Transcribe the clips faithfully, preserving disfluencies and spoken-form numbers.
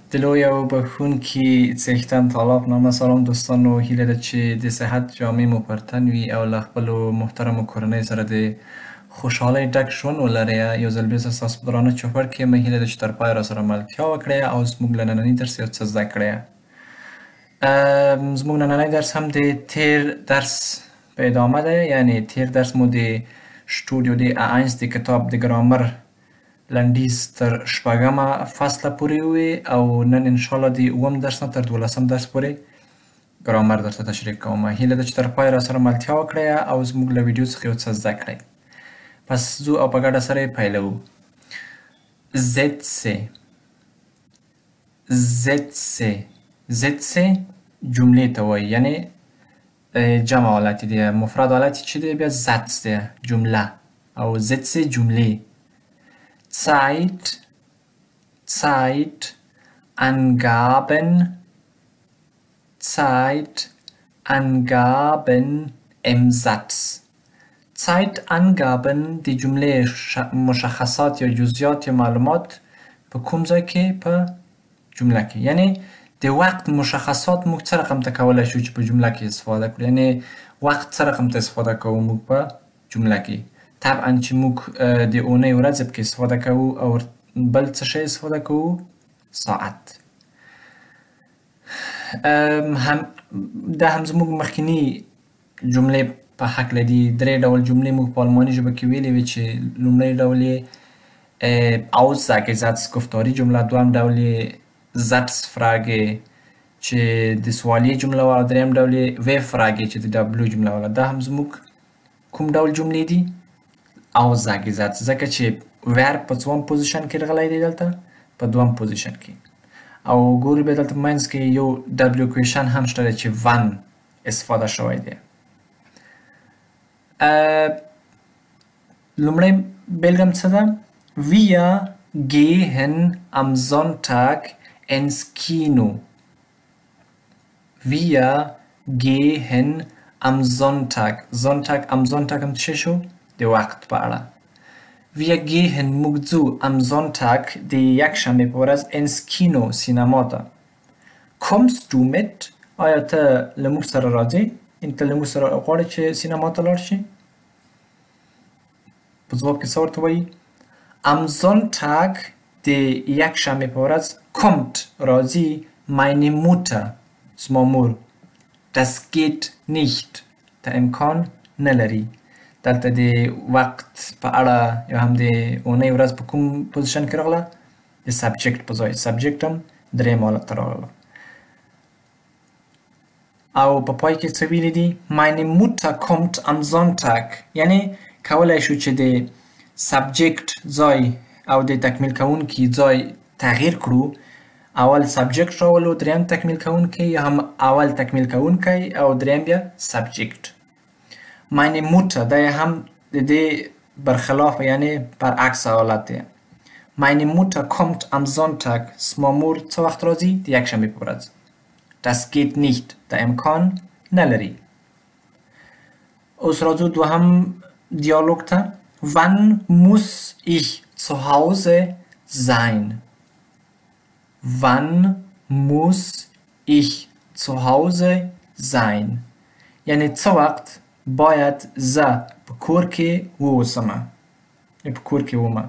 دلوی او بخونکی څښتن طالب نامه سلام دوستانو، هیله ده چې د صحت جامې مو پر تن وي او له خپلو محترمو کورنۍ سره د خوشحالۍ ډک ژوند ولرئ. یو ځل بیا ستاسو په درانه چوپړ کې یم. هیله ده چې تر پایه راسره ملتیا وکړئ او زموږ له ننني درس یو څه زده کړئ. زموږ نننی درس هم د تیر درس په ادامه ده، یعنی تیر درس مو د شتودیو د A eins د کتاب د ګرامر لنډیز تر شپږمه فصله پورې وي او نن انشاءالله د اووم درس نه تر دولسم درس پورې ګرامر درته تشریح کوم. هیله ده چې تر پایه راسره ملتیا وکړئ او زموږ له ویډیو څخه یو څه زده کړئ. پس ځو او په ګډه سره یې پیلوو. Sätze Sätze Sätze جملې ته وایي، یعنی جمع حالت دی. مفرد حالت چی دی؟ بیا Satz دی، جمله. او Sätze جملې. Zeit Zeit Angaben Zeit Angaben im Satz. Zeitangaben د جملې مشخصات یا جزئیات یا معلومات په کوم ځای کې؟ په جمله کې. یعنی د وقت مشخصات موږ څه رقم ته کولی شو چې په جمله کې استفاده کړو. یعنی وقت څه رقم ته استفاده کوو موږ په جمله کې. طبعا چې موږ د اونۍ ورځې پکې استفاده کوو او بل څه شی استفاده کوو؟ ساعت. هم دا هم زموږ مخکینی جملې په هکله دي. درې ډول جملې موږ په آلماني ژبه کې ویلې وې چې لومړی ډول یې Aussagesatz گفتاري جمله، دویم ډول یې Satzfrage چې د سوالیه جمله وه، او دریم ډول یې W-Frage چې د ډبلو جمله وه. دا هم زموږ کوم ډول جملې دي؟ Aussagesatz، ځکه چې verb په څوم پوزیشن کې راغلی دی؟ دلته په دوم پوزیشن کې. او ګورو بیا دلته په منځ کې یو ډبلو کویشن هم شته چې wann استفاده شوی دی. لومړی بېلګه څه ده؟ Wir gehen am Sonntag ins Kino. Wir gehen am Sonntag. Sonntag am Sonntag هم څه شو؟ د وخت په اړه. Wir gehen موږ ځو am Sonntag د یکشنبې په ورځ ins Kino سینما ته. Kommst du mit؟ آیا ته له موږ سره راځې؟ یعنې ته له موږ سره غواړې چې سینما ته لاړ شې؟ په ځواب کې څه ورته وایي؟ Am Sonntag د یکشنبې په ورځ kommt راځي meine Mutter زما مور. Das geht nicht دا امکان نه لري. دلته د وقت په اړه یا هم د اونۍ ورځ په کوم پوزیشن کې راغله؟ د سبجکت په ځای. سبجکت هم درېیم حالت ته راغله. او په پای کې څه ویلي دي؟ meine Mutter kommt am Sonntag. یعنی کولی شو چې د سبجکت ځای او د تکمیل کوونکي ځای تغییر کړو. اول سبجکت راولو، دریم تکمیل کوونکی، یا هم اول تکمیل کوونکی او دریم بیا سبجکت. meine Mutter دا هم د دې برخلاف یعنی برعکس حالت دی. meine Mutter kommt am Sonntag. زما مور څه وخت راځي؟ د یکشنبې په ورځ. Das geht nicht دا امکان نه لري. اوس راځو دوهم دیالوګ ته. Wann muss ich zu Hause sein? Wann muss ich zu Hause sein? یعنی څه وخت باید زه په کور کې واوسمه یا په کور کې ومه.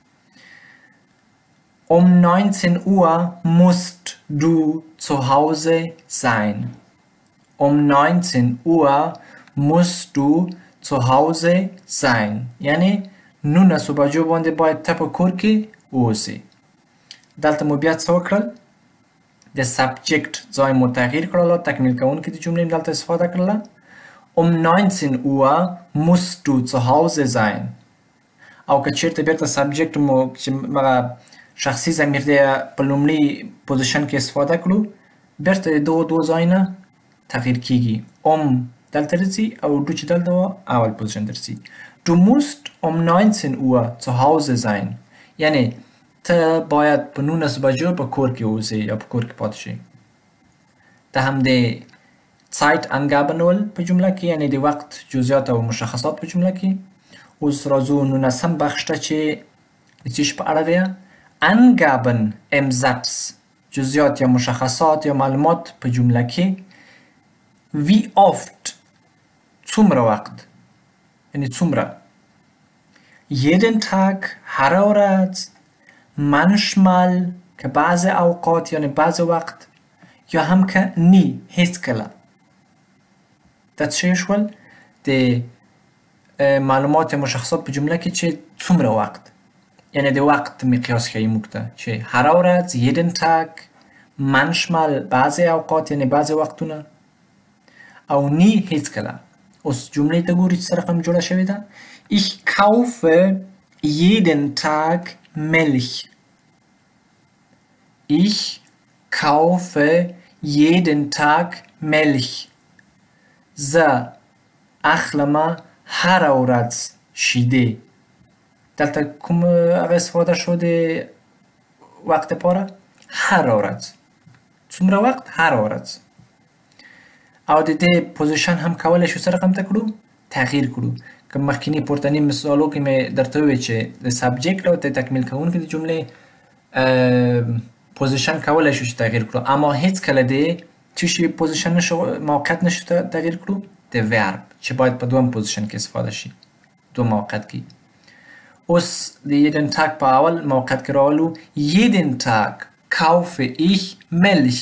Um neunzehn Uhr musst du zu Hause sein. Um neunzehn Uhr musst du zu Hause sein. یعنی نولسو بجو باندې باید ته په کور کې واوسې. دلته مو بیا څه وکړل؟ د سبجکت ځای مو تغییر کړل، تکمیل کوونکي د جملې دلته استفاده کړله. Um neunzehn Uhr musst du zu Hause sein. او که چیرته بیرته سبجکت مو چې هغه شخصي ضمیر دی په لومړي پوزیشن کې استفاده کړو، بیرته د دغو دوو ځای نه تغییر کیږي. um دلته رسي او دو چې دلته وه اول پوزیشن ته رسي. Du musst um neunzehn Uhr zu Hause sein. یعنی ته باید په نولس بجو په کور کې اوسې یا په کور کې پاتې شې. دا هم د Zeitangaben په جمله کې، یعنی د وقت جزئیات او مشخصات په جمله کې. اوس راځو نولسم بخش ته چې د څه شي په اړه دی؟ Angaben im Satz جزئیات یا مشخصات یا معلومات په جمله کې wie oft څومره وخت یعنی څومره jeden Tag هر ورځ manchmal که بعض اوقات یعنی بعض وقت یا هم که نی هیڅ کله دا څه شول د معلومات مشخصات په جمله کې چې څومره وخت یعنی د وخت مقیاس ښیي موږ ته چې هر ورځ jeden Tag manchmal بعض اوقات یعنی بعض وختونه او نی هیڅ کله اوس جملې ته ګورئ چې سره رقم جوړه شوې ده ich kaufe jeden Tag Milch ich kaufe jeden Tag Milch زه اخلمه هر ورځ شیدې دلته کوم هغه استفاده شو د وقت لپاره هر ورځ څومره وخت هر ورځ او د دې پوزیشن هم کولی شو څه رقم ته کړو تغییر کړو که مخکینی پورتني مثالو کې مې درته وویل چې د سبجیکټ او د تکمیل کوونکي د جملې پوزیشن کولی شو چې تغییر کړو اما هیڅ کله د څه شي پوزیشن نشو موقعیت نشو تغییر کړو د ورب چې باید په دوم پوزیشن کې استفاده شي دو موقعیت کې اوس د jeden Tag په اول موقعیت کې راولو jeden Tag kaufe ich Milch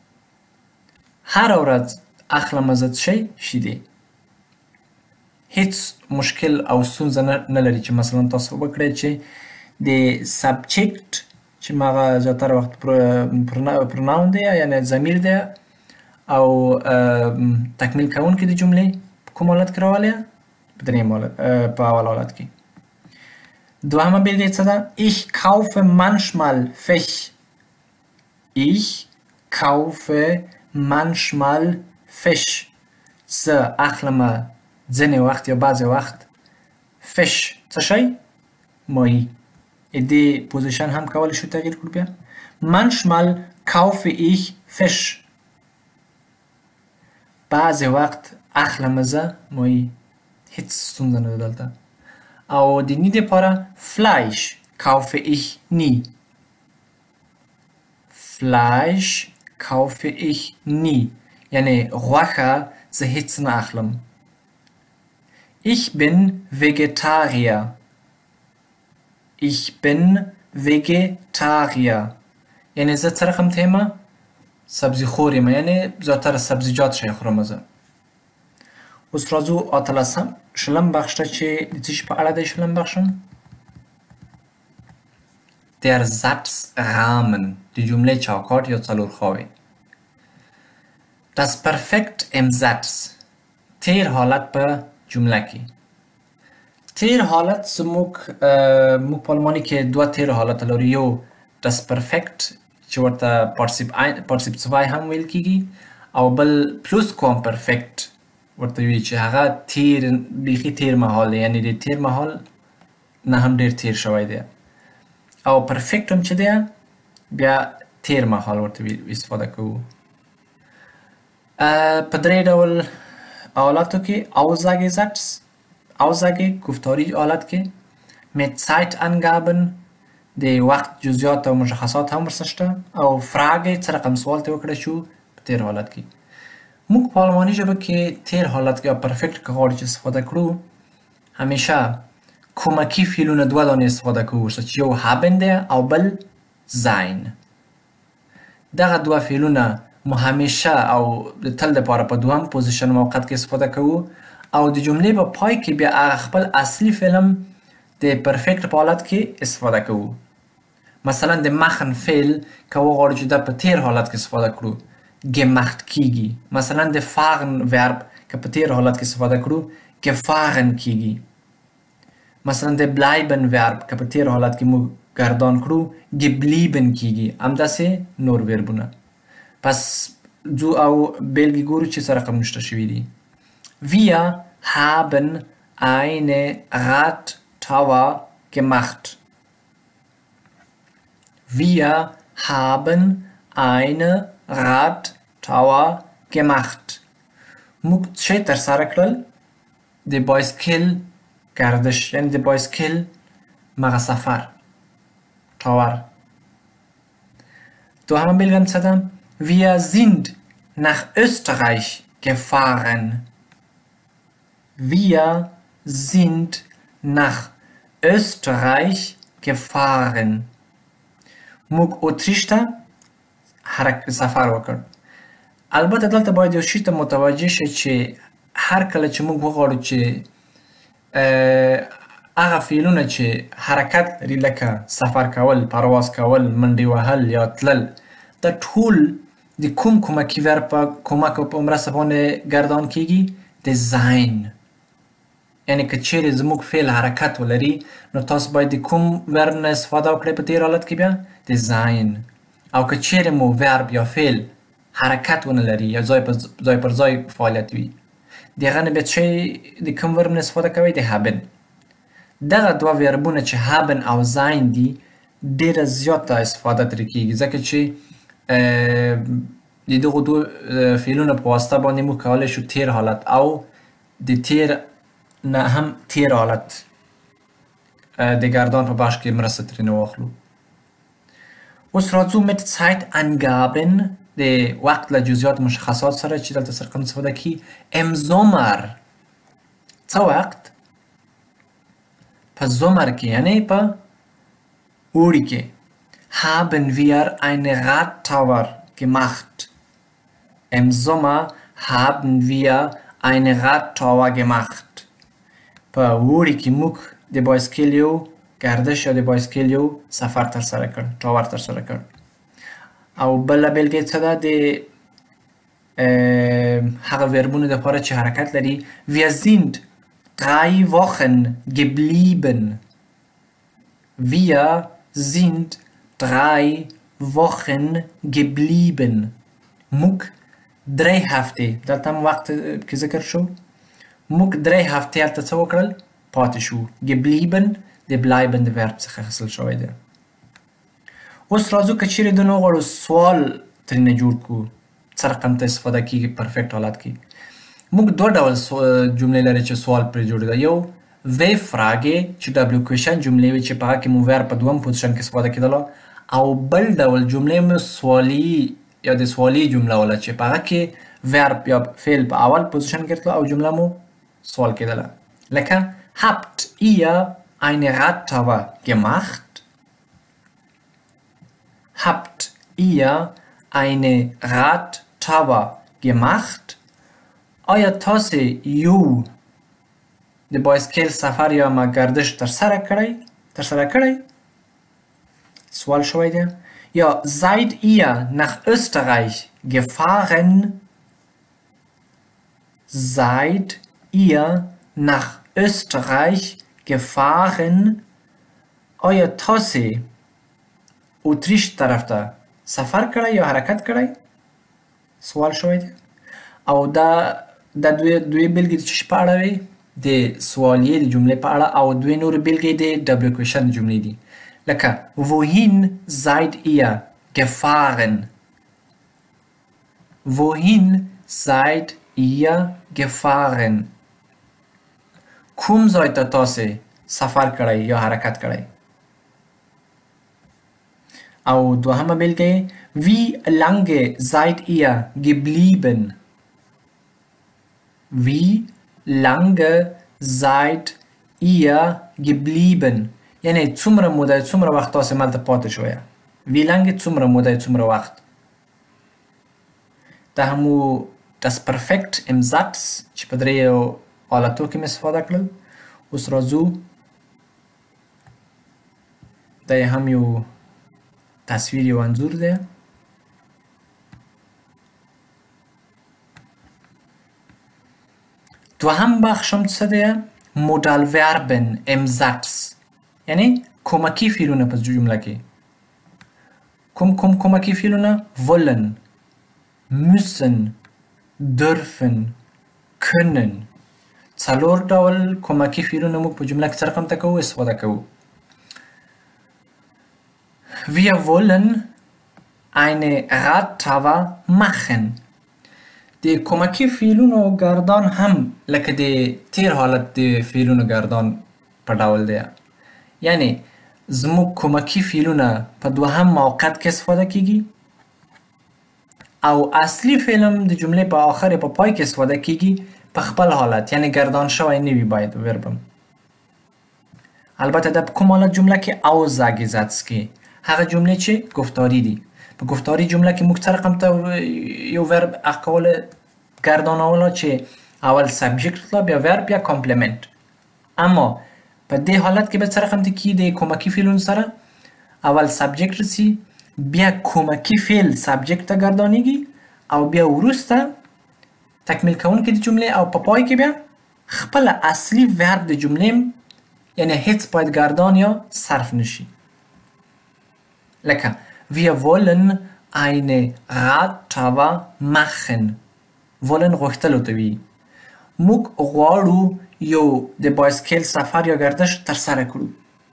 هر ورځ اخلم زه څه شی شیدې هیڅ مشکل او ستونزه نه لري چې مثلا تاسو وکړئ چې د سبجیکټ چې ماغه زیاتره وخت پروناون دی یعنی ضمیر دی او تکمیل کوونکی د جملې کوم حالت کې راولي په درېیم حالت په اول حالت کې دوهمه بېلګه څه ده ich kaufe manchmal Fisch ich kaufe manchmal Fisch زه اخلمه ځینې وخت یا بعضې وخت فش څه شی ماهي دې پوزیشن هم کولی شو تغییر کړو بیا manchmal kaufe ich Fisch بعضې وخت اخلمه زه ماهي هیڅ ستونزه نه ده دلته او د نی دپاره Fleisch kaufe ich nie Fleisch kaufe ich nie یعنی غوښه زه هیڅ نه اخلم Ich bin Vegetarier. Ich bin Vegetarier. یعنی زه څه رقم تیمه سبزی خور یم یعنی زیاتره سبزیجات شی خورم زه اوس راځو اتلسم شلم بخش ته چې د څه شي په اړه دی شلم بخشم Der Satzrahmen د جملې چوکاټ یا څلورخواوې Das Perfekt im Satz تیر حالت په جمله کې تیر حالت زموږ موږ په آلماني کې دوه تیر حالت لرو یو das Perfekt چې ورته پارتیسیپ zwei هم ویل کیږي او بل پلوس کوم پرفکت ورته ویل چې هغه تیر بیخي تیر مهال یعنی د تیر مهال نه هم ډیر تیر شوی دی او پرفکت هم چې دی بیا تیر مهال ورته استفاده کوو په درې ډول حالاتو کې Aussagesatz Aussage گفتاری حالت کې mit Zeitangaben د وخت جزئیات او مشخصات هم ورسره شته او frage څه رقم سوال ته وکړه شو په تیر حالت کې موږ په آلماني ژبه کې تیر حالت کې پرفکت که غواړو چې استفاده کړو همیشه کمکی فعلونه دوه دانې استفاده کوو چې یو haben دی او بل sein دغه دوه فعلونه مو همیشه او د تل دپاره په دوهم پوزیشن موقعیت کې استفاده کوو او د جملې په پای کې بیا هغه خپل اصلي فعل د پرفکت په حالت کې استفاده کوو مثلا د machen فعل که وغواړو چې دا په تیر حالت کې استفاده کړو gemacht کیږي مثلا د fahren verb که په تیر حالت کې استفاده کړو gefahren کیږي مثلا د bleiben verb که په تیر حالت کې مو گردان کړو geblieben کیږي همداسې نور وربونه پس ځو او بیلګې ګورو چې څه رقم نشته شوي دي Wir haben eine Radtour gemacht. Wir haben eine Radtour gemacht. موږ څه ترسره کړل د بایسکل گردش یعنی د بایسکل مغه سفر تاور دوهمه بیلګه څه ده؟ Wir sind nach Österreich gefahren. Wir sind nach Österreich gefahren. موږ اتریش ته حرکت سفر وکړ. البته دلته باید یو شي ته متوجه شئ چې هر کله چې موږ وغواړو چې هغه فعلونه چې حرکت لري لکه سفر کول، پرواز کول، منډې وهل یا تلل، دا ټول د کوم کومکي ورب په کومک او په مرسته باندې ګردان کیږي؟ د زاین. یعنی که چیرې زموږ فعل حرکت ولري نو تاسو باید د کوم ورب نه استفاده وکړئ په تیر حالت کې؟ بیا د زاین. او که چیرې مو ورب یا فعل حرکت ونه لري یا ځای پر ځای فعالیت وي د هغه نه بیا چې د کوم ورب نه استفاده کوئ؟ د هبن. دغه دوه وربونه چې هبن او زاین دي ډېره زیاته استفاده ترې کیږي ځکه چې د دغو دوه فعلونو په واسطه باندې موږ کولی شو تیر حالت او د تیر نه هم تیر حالت د ګردان په بخش کې مرسته ترېنه واخلو. اوس راځو mit Zeitangaben د وقت له جزئیات مشخصات سره چې دلته سره قانون استفاده کیږي. im Sommer څه وخت؟ په زمر کې یعنی په اوړي کې. haben wir eine Radtour gemacht. Im Sommer haben wir eine Radtour gemacht. په اوړي کې موږ د بایسکل یو گردش یا د بایسکل یو سفر ترسره کړ، ټاور ترسره کړ. او بله بیلګه څه ده؟ د هغه وربونو دپاره چې حرکت لري. wir sind drei Wochen geblieben. Wir sind drei Wochen geblieben. موږ درې هفتې، دلته هم وخت کې ذکر شو، موږ درې هفتې هلته څه وکړل؟ پاتې شو. geblieben د bleiben د ورب څخه اخیستل شوی دی. اوس راځو که چیرې د نو غواړو سوال ترېنه جوړ کړو څه رقم ته استفاده کیږي پرفیکټ حالت کې. موږ دوه ډول جملې لري چې سوال پرې جوړ دی. یو وی فراګې چې ډبلیو کوېشن جملې وي چې په هغه کې مو ورب په دوم پوزیشن کې استفاده کېدله، او بل ډول جملې مو سوالي یا د سوالي جمله وله چې په هغه کې ورب یا فعل په اول پوزیشن کې او جمله مو سوال کېدله. لکه habt ihr eine Radtour gemacht? Habt ihr eine Radtour gemacht? آیا تاسو یو د بایسکل سفر یا ما گردش ترسره کړی؟ ترسره کړی؟ سوال شوی دی. یا seid ihr nach Österreich gefahren? Seid ihr nach Österreich gefahren? آیا تاسو اتریش طرف ته سفر کړی یا حرکت کړی؟ سوال شوی دی. او دا د دوی دوی بیلګې د څه په اړه وي؟ د سوالیې د جملې په اړه، او دوی نور بیلګې د ډبلیو کوېشن جملې دي. لکه wohin seid ihr gefahren? wohin seid ihr gefahren? کوم ځای ته تاسو سفر کړی یا حرکت کړی؟ او دوهمه بیلګه wie lange seid ihr geblieben? Wie lange seid ihr geblieben? یعنی څومره موده څومره وخت تاسو ملته پاتې شوی؟ wie lange څومره موده څومره وخت؟ دا همو das perfekt im Satz چې په دریو حالتو کې مې استفاده کړل. اوس راځو دا یې هم یو تصویر یو انځور دی. دوهم بخش هم څه دی؟ مودال وربن im Satz، یعنی کمکی فعلونه په جمله کې. کوم کوم کمکی فعلونه؟ wollen، müssen، dürfen، können. څلور ډول کمکی فعلونه موږ په جمله کې څه رقم ته کوو؟ استفاده کوو. Wir wollen eine Radtour machen. د کمکی فعلونو گردان هم لکه د تیر حالت د فعلونو گردان په ډول دی. یعنی زموږ کمکی فعلونه په دوهم موقعیت کې استفاده کیږي او اصلي فعل د جملې په آخر په پای کې استفاده کیږي په خپل حالت، یعنی گردان شوی نه وي باید وربم. البته در کوم حالت جمله کې او زاگیزاتسکی هغه جمله چې گفتاری دي. په گفتاری جمله کې موږ څه رقم ته یو ورب اقوال گردانولا چې اول سابجکت لا بیا ورب یا کامپلیمنت. اما په دې حالت کې به څه رقم ته کی د کومکی فعلون سره اول سابجکت رسی بیا کومکی فعل سابجکت ته گردانیږي او بیا وروسته تکمیل کوونکی د جمله او په پای کې بیا خپل اصلي ورب د جمله یعنی هیڅ باید گردان یا صرف نشي. لکه wir wollen eine Radtour machen. wollen غوښتلو ته وي. موږ غواړو یو د بایسکل سفر یا گردش ترسره کړو.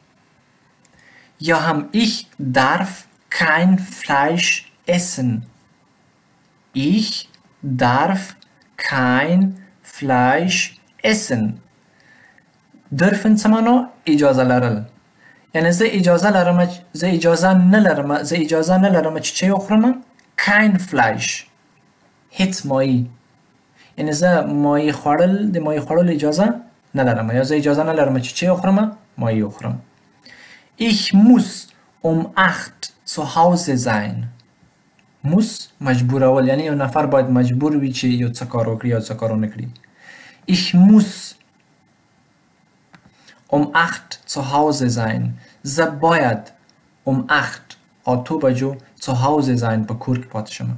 یا هم ich darf kein Fleisch essen. ich darf kein Fleisch essen. dürfen څه معنا؟ اجازه لرل. یعنی زه اجازه لرم زه اجازه نه لرم زه اجازه نه لرم چې چی بخورم. kein Fleisch هیڅ ماهی، یعنی زه ماهی خوړل د ماهی خوړل اجازه نه لرم یا زه اجازه نه لرم چې چی بخورم ماهی بخورم. ich muss um acht zu Hause sein. muss مجبور اول، یعنی یو نفر باید مجبور وي چې یو څه کار وکړي یا څه کار ونه کړي. ich muss um acht zu Hause sein. زه باید um acht آتو بجو zu Hause sein په کور کې پاتې شم.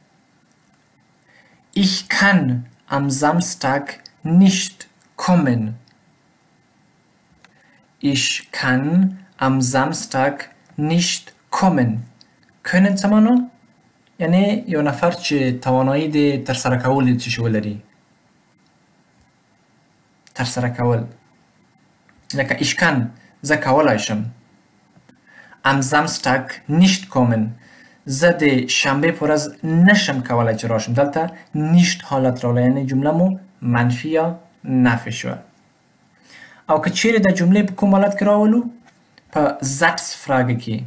ich kann am Samstag nicht kommen. ich kann am Samstag nicht kommen. können څه معنا؟ یعنی یو نفر چې توانایی د ترسره کول څه شی ولري. ترسره کول لکه ich kann زه کولای شم. am Samstag nicht kommen زه د شنبه پر ورځ نشم کولای چې راشم. دلته nicht حالت راغلی، یعنی جمله مو منفی یا نفی شوه. او که چیرې د جملې په کوم حالت کې راولو په Satzfrage کې،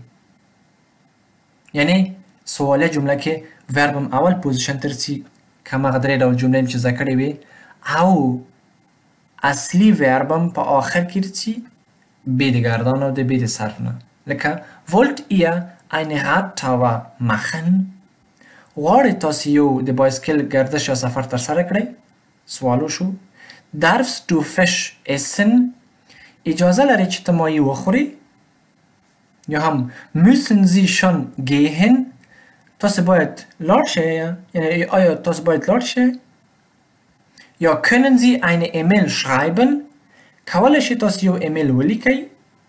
یعنی سوالیه جمله کې وربم اول پوزیشن ته رسي کم هغه درې ډول جملې چې زده کړې وي او اصلي وربم په آخر کې رسي بې د گردان او د بې د صرف نه. لکه wollt ihr eine Radtour machen؟ غواړئ تاسې یو د بایسکل گردش یا سفر ترسره کړئ؟ سوال وشو. darfst du Fisch essen؟ اجازه لرئ چې ته ماهی وخورئ؟ یا هم müssen sie schon gehen؟ تاسې باید لاړ شئ، یعنی آیا تاسې باید لاړ شئ؟ یا können Sie eine E-Mail schreiben؟ کولای شئ تاسې یو ایمیل ولیکئ؟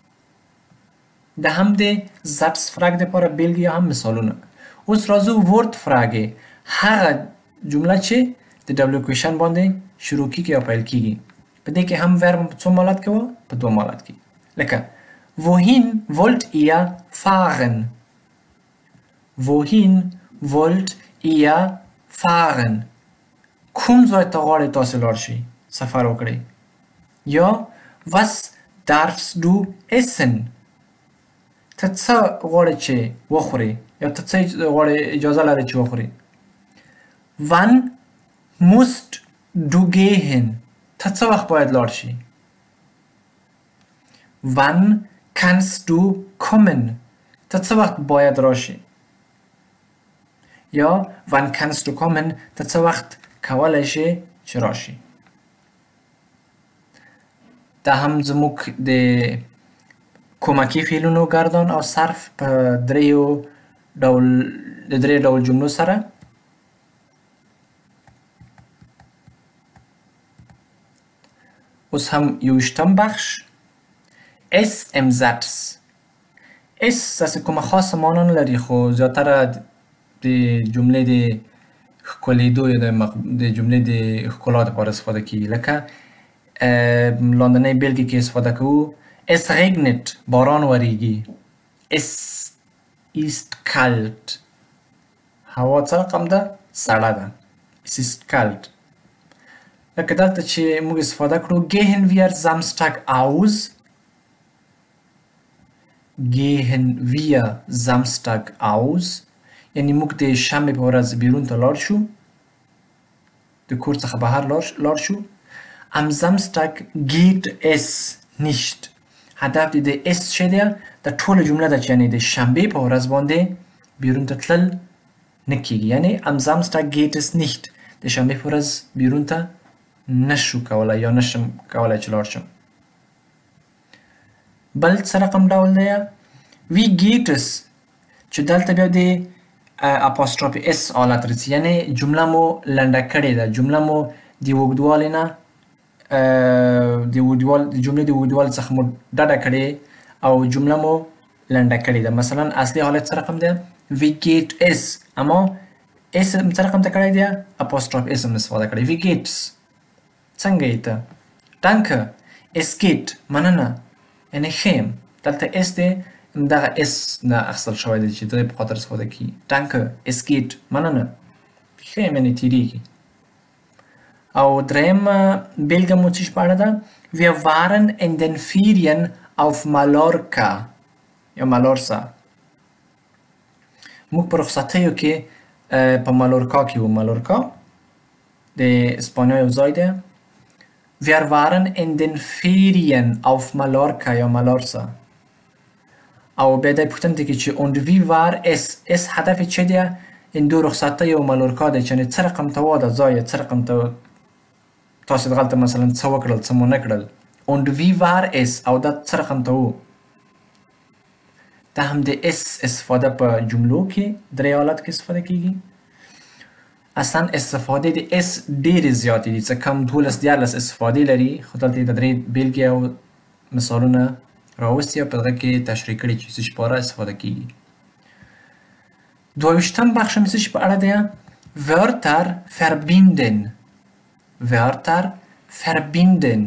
د هم د Satzfrage دپاره بیلګې یا هم مثالونه. اوس راځو Wortfrage، هغه جمله چې د ډبل کویشن باندې شروع کیږي یا پیل کیږي. په دې کې هم ورب په څو حالت کې و؟ په دوه حالت کې. لکه wohin wollt ihr fahren؟ wohin wollt ihr fahren؟ کوم ځای ته غواړئ تاسې لاړ شئ سفر وکړئ. یا was darfst du essen؟ ته څه غواړئ چې وخورئ یا ته څه غواړئ اجازه لرئ چې وخورئ. wann musst du gehen؟ ته څه وخت باید لاړ شئ. wann kannst du kommen؟ ته څه وخت باید راشئ. یا wann kannst du kommen؟ ته څه وخت کولای شئ چې راشئ. دا هم زموږ د کومکی فعلونو گردان او صرف په دریو ډول د درې ډول جملو سره. اوس هم یوویشتم بخش es im Satz. es داسې کومه خاصه معنا نه لري خو زیاتره د جملې د ښکلېدو یا د جملې د ښکلا دپاره استفاده کیږي. لکه لاندنۍ بیلګې کې استفاده کوو es regnet باران وریږي. es ist kalt هوا څه رقم ده؟ سړه ده. es ist kalt. لکه دلته چې موږ استفاده کړو gehen wir Samstag aus؟ gehen wir Samstag aus؟ یعنی موږ د شنبې په ورځ بیرون ته لاړ شو د کور څخه بهر لاړ شو am Samstag geht es nicht هدف د اس څه دی د ټوله جمله ده چې یعنی د شنبې په ورځ باندې بیرون ته تلل نه کیږي یعنی am Samstag geht es nicht د شنبې په ورځ بیرون ته نشو کولای یا نشم کولای چې لاړ شم بل څه رقم ډول دی wie geht es چې دلته بیا د اپوستروفي اس حالت راځي یعنی جمله مو لنډه کړې ده جمله مو د اوږدوالي نه د اوږدوال د جملې د اوږدوالي څخه مو ډډه کړې او جمله مو لنډه کړې ده مثلا اصلي حالت څه رقم دی wie geht es اما اس څه رقم ته کړی دی اپوستروفي اس هم استفاده کړی wie geht's څنګه یې ته danke es geht مننه یعنی ښه دلته اس دی دغه اس نه اخیستل شوی دی چې د په خاطر استفاده کیږي danke es geht مننه ښه یعنې تیریږي او دریم بیلګه مو څه په اړه ده wir waren in den Ferien auf Mallorca یا مالورسا موږ په رخصتیو کې په مالورکا کې وو مالورکا د اسپانیا یو ځای دی wir waren in den Ferien auf Mallorca یا مالورسا او بیا د پوښتنه کې چې und wie war es es هدف چه دی این دو رخصتۍ او مالورکا دی چې څه رقم ته واده ځای څه رقم ته تاسو دغلته مثلا څه وکړل څه مو نه کړل und wie war es او دا څه رقم ته وو دا هم د اس استفاده په جملو کې درې حالت کې استفاده کیږي اصلا استفاده د اس ډېرې زیاتې دي څه کم دولس دیارلس استفادې لري خو دلته د درې بیلګې او مثالونه راوستي او په دغه کې تشریح کړي چې څه شپاره استفاده کیږي دویشتم بخش مې څه په اړه دی wörter verbinden wörter verbinden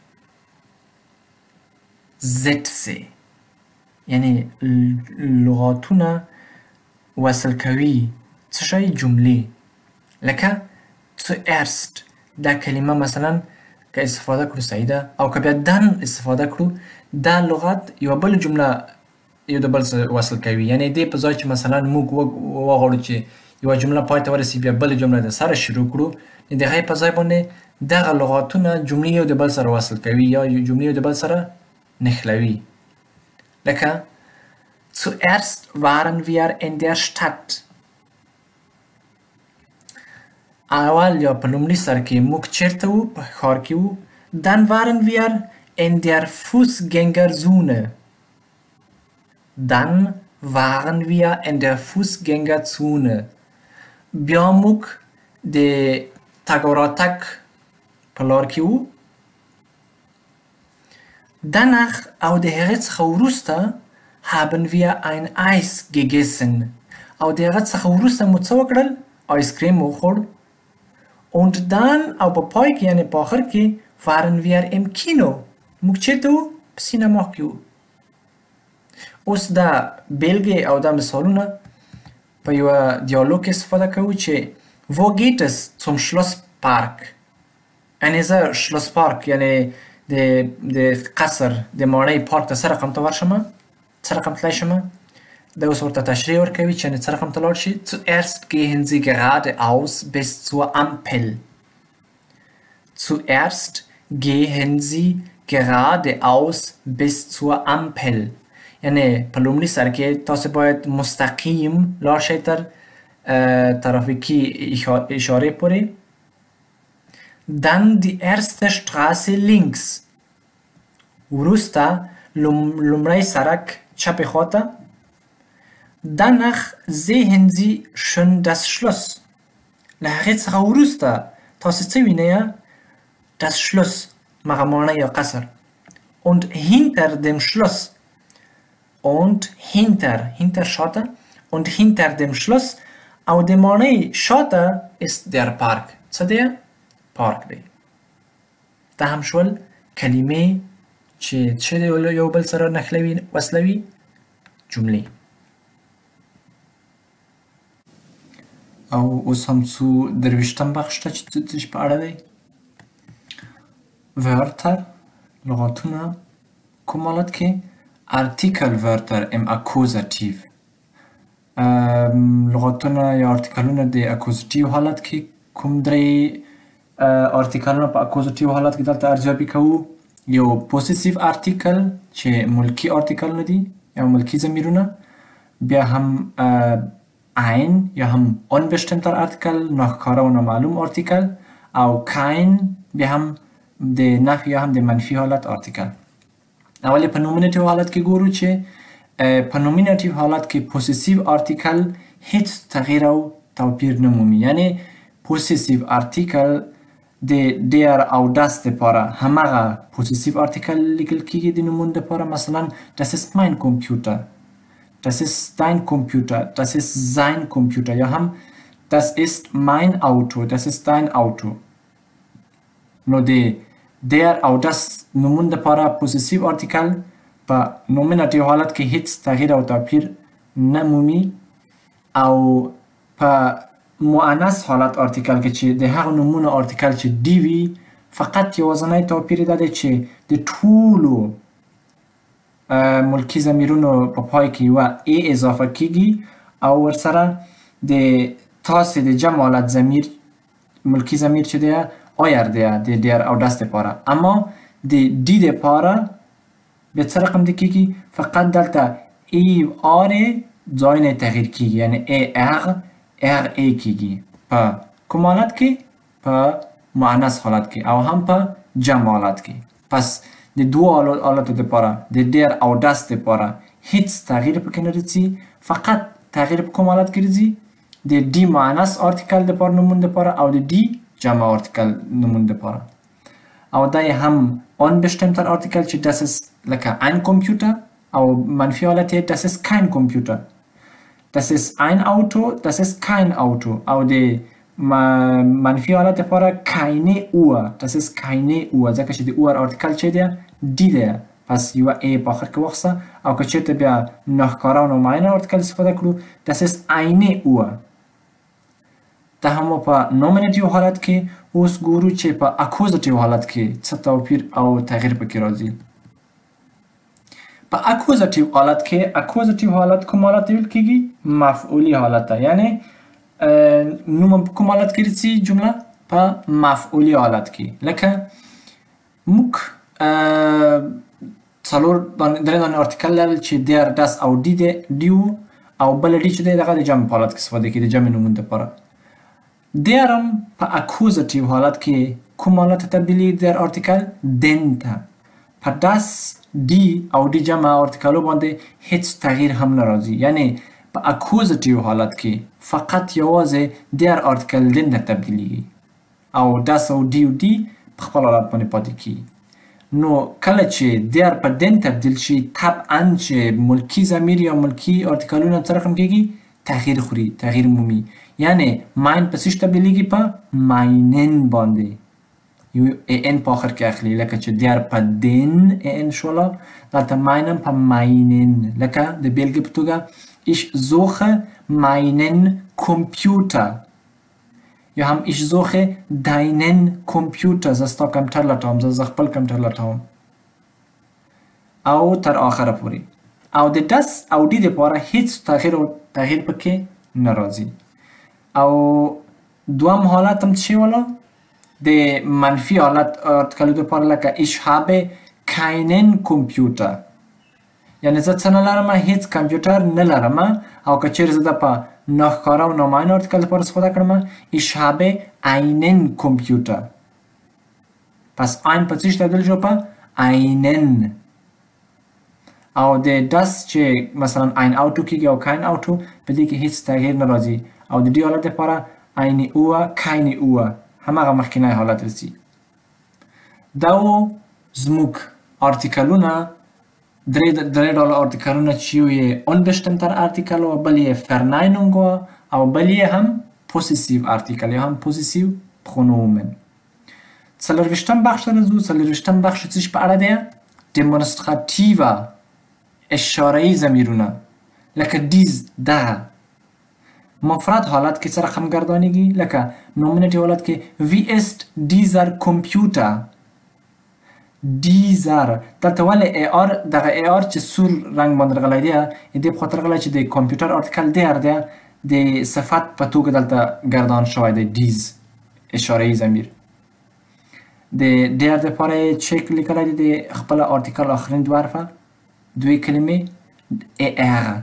Sätze یعنی لغاتونه وصل کوي څه شی جملې لکه zuerst دا کلمه مثلا که استفاده کړو صحیح ده او که بیا دن استفاده کړو دا لغت یو بل جمله یو د بل سره وصل کوي یعنی دې په ځای چې مثلا موږ وغواړو چې یوه جمله پای ته ورسي بیا بل جمله د سره شروع کړو د هغې په ځای باندې دغه لغاتونه جملې یو د بل سره وصل کوي یا جملې یو د بل سره نښلوي لکه zuerst waren wir in der Stadt اول یا په لومړي سر کې موږ چیرته وو په ښار کې وو dann waren wir in der Fußgängerzone dann waren wir in der Fußgängerzone بیا موږ د تګ او راتګ په لار کې وو danach او د هغې څخه وروسته haben wir ein Eis gegessen او د هغه څخه وروسته مو څه وکړل آیس کریم وخوړ und dann او په پای کې یعنې په آخر کې waren wir im Kino موږ چیرته وو په سینما کې وو اوس دا بیلګې او دا مثالونه په یوه دیالوګ کې استفاده کوو چې wo geht es zum Schlosspark یعنې زه شلوسپارک یعنې د د قصر د ماڼۍ پارک ته څه رقم ته ورشمه څه رقم تللی شمه دا اوس ورته تشریح ورکوي چې یعنې څه رقم ته لاړ شي zuerst gehen sie geradeaus bis zur Ampel zuerst gehen sie geradeaus bis zur Ampel یعنې په لومړي سر کې تاسو باید مستقیم لاړ شئ تر ترافیکي اشارې پورې dann die erste Straße links وروسته لومړی سړک چپې خواته danach sehen sie schon das Schloss له هغې څخه وروسته تاسو څه وینئ das Schloss مغه ماڼۍ یا قصر und hinter dem Schloss und hinter hinter شاته und hinter dem Schloss او د ماڼۍ شاته ist der Park څه دی پارک دی دا هم شول کلمې چې څه دی یو بل سره نښلوي وصلوي جملې او اوس هم څو درویشتم بخش ته چې څه په اړه دی wörter لغاتونه کوم حالت کې artikelwörter im Akkusativ لغتونه یا ارتیکلونه د اکوزیټیو حالت کې کوم درې ارتیکلونه په اکوزیټیو حالت کې دلته ارزیابي کوو. یو پوزیتیو ارتیکل چې ملکی ارتیکلونه دي یا ملکی ضمیرونه، بیا هم ein یا هم unbestimmter ارتیکل ناښکاره و نامعلوم ارتیکل، او kein بیا هم د نفی یا هم د منفی حالت ارتیکل. اولی په نومینیټیو حالت کې ګورو چې په نومینیټیو حالت کې پوزیتیو ارتیکل هیڅ تغییر او توپیر نه مومي. یعنی پوزیتیو ارتیکل د ډیر او داس لپاره همغه پوزیتیو ارتیکل لیکل کیږي د نومون لپاره. مثلا das ist mein Computer، das ist dein Computer، das ist sein Computer، یا هم das ist mein Auto، das ist dein Auto. نو د der او das نومون لپاره پوزیتیو ارتیکل په نومینیټیو حالت کې هیڅ تغییر او توپیر نه مومي، او په مؤنث حالت ارتیکل کې چې د هغه نومونو ارتیکل چې دی وي فقط یوازینی توپیر دا دی چې د ټولو ملکی ضمیرونو په پای کې یوه ای اضافه کیږي او ورسره د تاسې د جمع حالت ضمیر ملکی ضمیر چې دی آیر دی د ډیر او داس لپاره. اما د دی لپاره بیا څه رقم دی کیږي؟ فقط دلته ای آر ځای نه تغییر کیږي، یعنی ای اغ ار ای کیږي په کوم حالت کې؟ په مؤنث حالت کې او هم په جمع حالت کې. پس د دوه حالاتو لپاره د ډیر او داس لپاره هیڅ تغییر پکې نه راځي، فقط تغییر په کوم حالت کې راځي؟ د دی مؤنث ارتیکل لپاره نومون لپاره او د دی جمع ارتیکل نومون لپاره. او دا هم unbestimmter ارتیکل چې das ist لکه ein Computer، او منفی حالت یې das ist kein Computer. Das ist ein Auto، das ist kein Auto. او د منفی حالت لپاره keine Uhr، das ist keine Uhr، ځکه چې د اور ارتیکل چې دی دی دی، پس یوه ای په آخر کې واخیسته. او که چېرته بیا ناښکاره او نامعینه ارتیکل استفاده کړو das ist eine Uhr. دا هم په نومینیټیو حالت کې. اوس ګورو چې په اکوزیټیو حالت کې څه توپیر او تغییر پکې راځي. په اکوزیټیو حالت کې اکوزیټیو حالت کوم حالت ویل کیږي؟ مفعولی حالت ده. یعنی نوم په کوم حالت کې راځي جمله؟ په مفعولی حالت کې. لکه موږ څلور درې دانې ارتیکل لرل چې دیر داس او دی دی او بله ډي چې دی دغه د جمع په حالت کې استفاده کیږي د جمع نومون لپاره. دیرم په اکوزیټیو حالت کې کوم حالت ته تبدیلیږي دیر ارتیکل؟ دن ته. په داس دی او دی جمع ارتیکلو باندې هیڅ تغییر هم نه راځي. یعنی په اکوزیټیو حالت کې فقط یوازې دیر ارتیکل دن ته تبدیلیږي او داس او دی او دی په خپل حالت باندې پاتې کیږي. نو کله چې دیر په دن تبدیل شي طبعا چې ملکی ضمیر یا ملکی ارتیکلونه څه رقم کیږي؟ تغییر خوري، تغییر مومي. یعنی ماین په څه تبدیلیږي؟ په ماینن باندې یو ای ان په آخر کې اخلي. لکه چې دیر په دن ای ان شوله، دلته ماینن په ماینن. لکه د بیلګې په توګه ich suche meinen Computer، یا هم ich suche deinen Computer، زه ستا کمپیوټر لټوم، زه خپل کمپیوټر لټوم، او تر آخره پورې. او د داس او دی لپاره هیڅ تغییر او تغییر پکې نه راځي. او دوم حالت هم څه والا؟ د منفی حالت ارتیکل لپاره لکه ich habe keinen Computer، یعنی زه څه نه لرم؟ هیڅ کمپیوټر نه لرم. او که چیرې زه د په ناښکاره او نامعین ارتیکل لپاره استفاده کړم ich habe einen Computer، پس ein په څه تبدیل شو؟ په einen. او د داس چې مثلا ein Auto کیږي او kein Auto په دې کې هیڅ تغییر نه راځي. او د دې حالت لپاره eine Uhr keine Uhr، هماغه مخکینی حالت راځي. دا و زموږ ارتیکلونه، درې درې ډوله ارتیکلونه چې یو یې unbestimmter ارتیکل و، بل یې Verneinung و، او بل یې هم possessive ارتیکل یا هم possessive pronomen. څلرویشتم بخش ته راځو. څلرویشتم بخش څه په اړه دی؟ demonstrative اشاره‌ای ضمیرونه لکه دیز، ده. مفرد حالت کې څه رقم ګردانیږي؟ لکه نومینیټیو حالت کې wie ist dieser Computer، dieser دلته ولې ای آر دغه ای آر چې سور رنګ باندې راغلی دی د دې په خاطر راغلی چې د کمپیوټر آرتیکل دیر دی د صفت په توګه دلته ګردان شوی دی دیز اشاره‌ای ضمیر د دیر دپاره یې چک لیکلی دی د خپله آرتیکل آخرین دوه حرفه دوی کلمې ای ار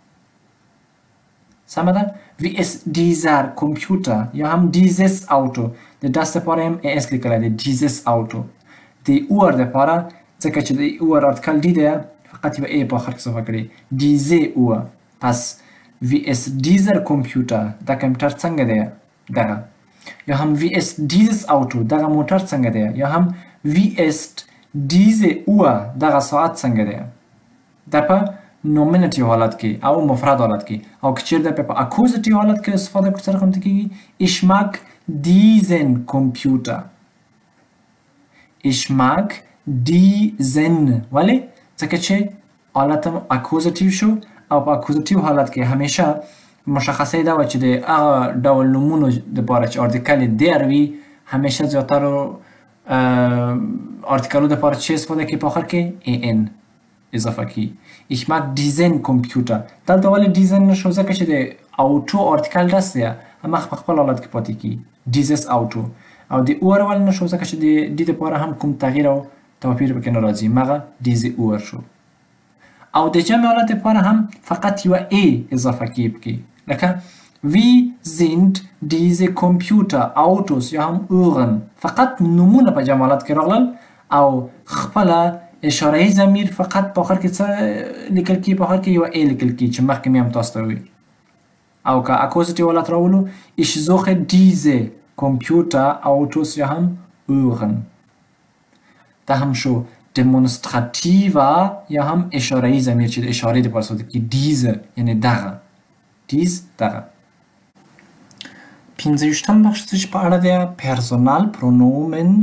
سمه ده wie es dieser Computer یا هم dieses Auto د دست دپاره هم ای اس لیکلی دی dieses Auto د اور دپاره ځکه چې د اور آرتیکل دی دی فقط یوه ای په آخر کې اضافه کړې diese Uhr پس wie es dieser Computer دا کمپیوټر څنګه دی دغه یا هم wie es dieses Auto دغه موټر څنګه دی یا هم wie es diese Uhr دغه ساعت څنګه دی دا په نومینټیو حالت کې او مفرد حالت کې او که چیرته په اکوزیټیو حالت کې استفاده کړو سره کومته کېږي ich mag diesen Computer ich mag diesen ولې ځکه چې حالت هم اکوزیټیو شو او په اکوزیټیو حالت کې همیشه مشخصه دا وه چې د هغه ډول نومونو دپاره چې آرتیکل دیر وي همیشه زیاترو آرتیکلو دپاره چې استفاده کوي په آخر کې ای ان اضافه کی ich mag diesen Computer دلته ولې ډیزاین نشو ځکه چې د اوټو آرتیکل دست دی هماغه په خپل حالت کې پاتې کیږي dieses Auto او د اور ولې نشو ځکه چې د دې دپاره هم کوم تغییر او توپیر پکې نه راځي مغه diese Uhr شو او د جمع حالت دپاره هم فقط یوه ای اضافه کیږي پکې لکه wie sind diese Computer Autos یا هم Uhren فقط نومونه په جمع حالت کې راغلل او خپله اشاره‌ای ضمیر فقط په آخر کې څه لیکل کیږي په آخر کې یوه ای لیکل کیږي چې مخکې مې هم تاسو ته وویل او که اکوزیټیو حالت راولو ich suche diese Computer Autos یا هم Uhren دا هم شو demonstrativer یا هم اشاره‌ای ضمیر چې د اشارې دپاره استفاده کیږي diese یعنی دغه dies دغه پنځه ویشتم بخش څه په اړه دی پرسونال پرونومن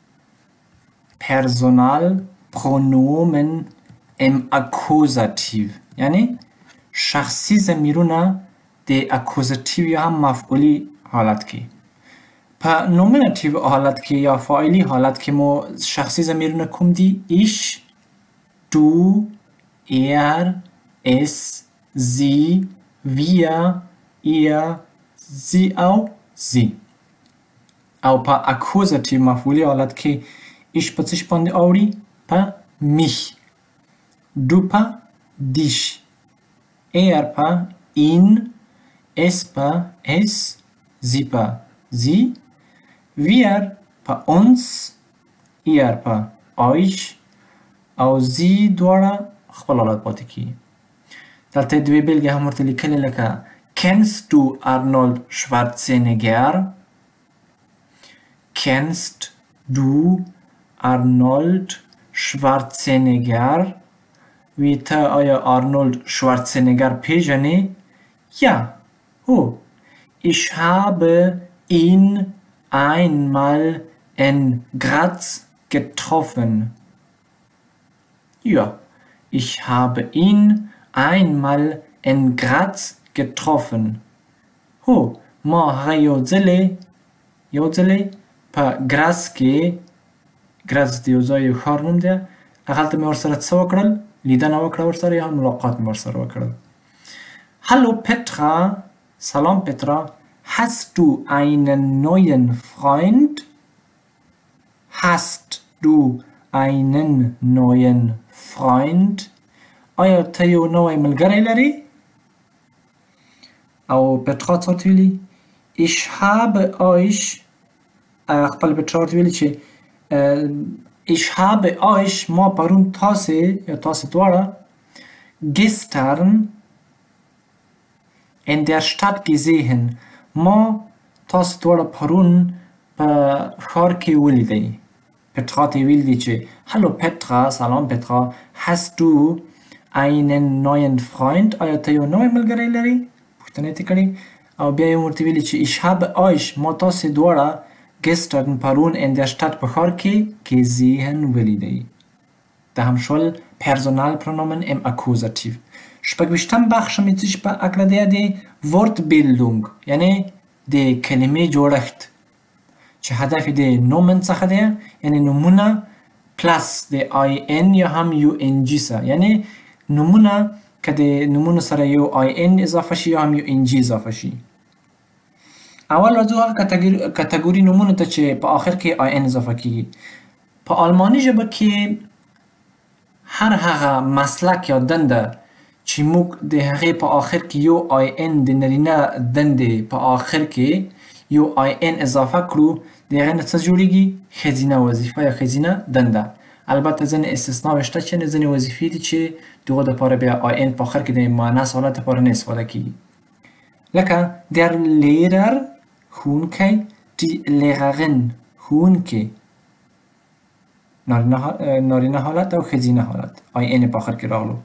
پرسونال Pronomen im Akkusativ یعنی شخصی ضمیرونه د اکوزاتیو یا هم مفعولی حالت کې په نومیناتیو حالت کې یا فاعلی حالت کې مو شخصی ضمیرونه کوم دي ich du er es sie wir ihr sie او sie او په اکوزاتیو مفعولی حالت کې ich په څه باندې اوړي pa mich, du pa dich, er pa ihn, es pa es, sie pa sie, wir pa uns, ihr pa euch, او sie دواړه خپل حالت پاتې کیږي دلته دوې بېلګې هم ورته لیکلې لکه kennst du Arnold Schwarzenegger kennst du Arnold Schwarzenegger wie ته آیا آرنولد شوارزنگر پیژنی؟ Ja, oh, ich habe ihn einmal in Graz getroffen. Ja, ich habe ihn einmal in Graz getroffen. Oh, ما هغه یو ځلې یو ځلې په ګراز کې ګراز د یو ځای یو ښار نوم دی هغلته مې ورسره څه وکړل لیدنه وکړه ورسره یا ملاقات مې ورسره وکړل Hallo Petra سلام پترا Hast du einen neuen Freund? Hast du einen neuen Freund? آیا ته یو نوی ملګری لري؟ او پترا څه ورته ویلي Ich habe euch خپل پترا ورته ویلي چې Ich habe euch ما پرون تاسې یا تاسې دواړه gestern in der Stadt gesehen ما تاسې دواړه پرون په ښار کې ولیدئ پترا ته یې ویلي چې Hallo Petra سلام پترا Hast du einen neuen Freund آیا ته یو نوی ملګری لري پوښتنه یې کړې او بیا یې ورته ویلي چې Ich habe euch ما تاسې دواړه gestern پرون in der Stadt په ښار کې gesehen ولیدئ دا هم شول Personalpronomen im Akkusativ شپږویشتم بخش مې څه په هکله دی د Wortbildung یعنی د کلمې جوړښت چې هدف یې د نومن څخه دی یعنی نومونه پلس د آی ان یا هم یو ان جی سره، یعنی نمونه که د نمونو سره یو آی ان اضافه شي یا هم یو ان جی اضافه شي. اول راځو هغه کتګوري نمونو ته چې په آخر کې آی ان اضافه کیږي. په آلماني ژبه کې هر هغه مسلک یا دنده چې موږ د هغې په آخر کې یو آی ان د نرینه دندې په آخر کې یو آی ان اضافه کړو د هغې نه څه جوړیږي؟ ښځینه وظیفه یا ښځینه دنده. البته ځینې استثناء شته چې ځینې وظیفې دي چې د هغو دپاره بیا آی ان په آخر کې د مؤنث حالت دپاره نه استفاده کیږي. لکه der Lehrer ښوونکی، die Lehrerin ښوونکې، نارینه حالت او ښځینه حالت آی ان په آخر کې راغلو.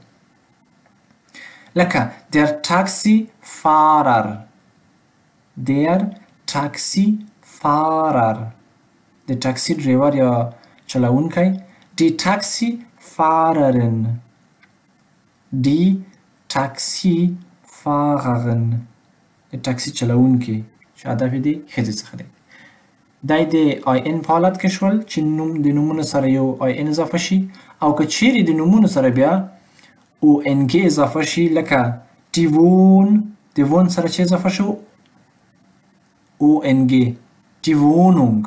لکه der Taxifahrer، der Taxifahrer د ټاکسي ډریور یا چلوونکی، die Taxifahrerin، die Taxifahrerin د ټاکسي چلوونکی چې هدف یې د ښځې څخه دی. دا د آی ان په حالت کې شول چې نوم د نومونو سره یو آی ان اضافه شي، او که چیرې د نومونو سره بیا او ان ګ اضافه شي، لکه die Wohn، د وون سره چې اضافه شو او ان ګ، die Wohnung.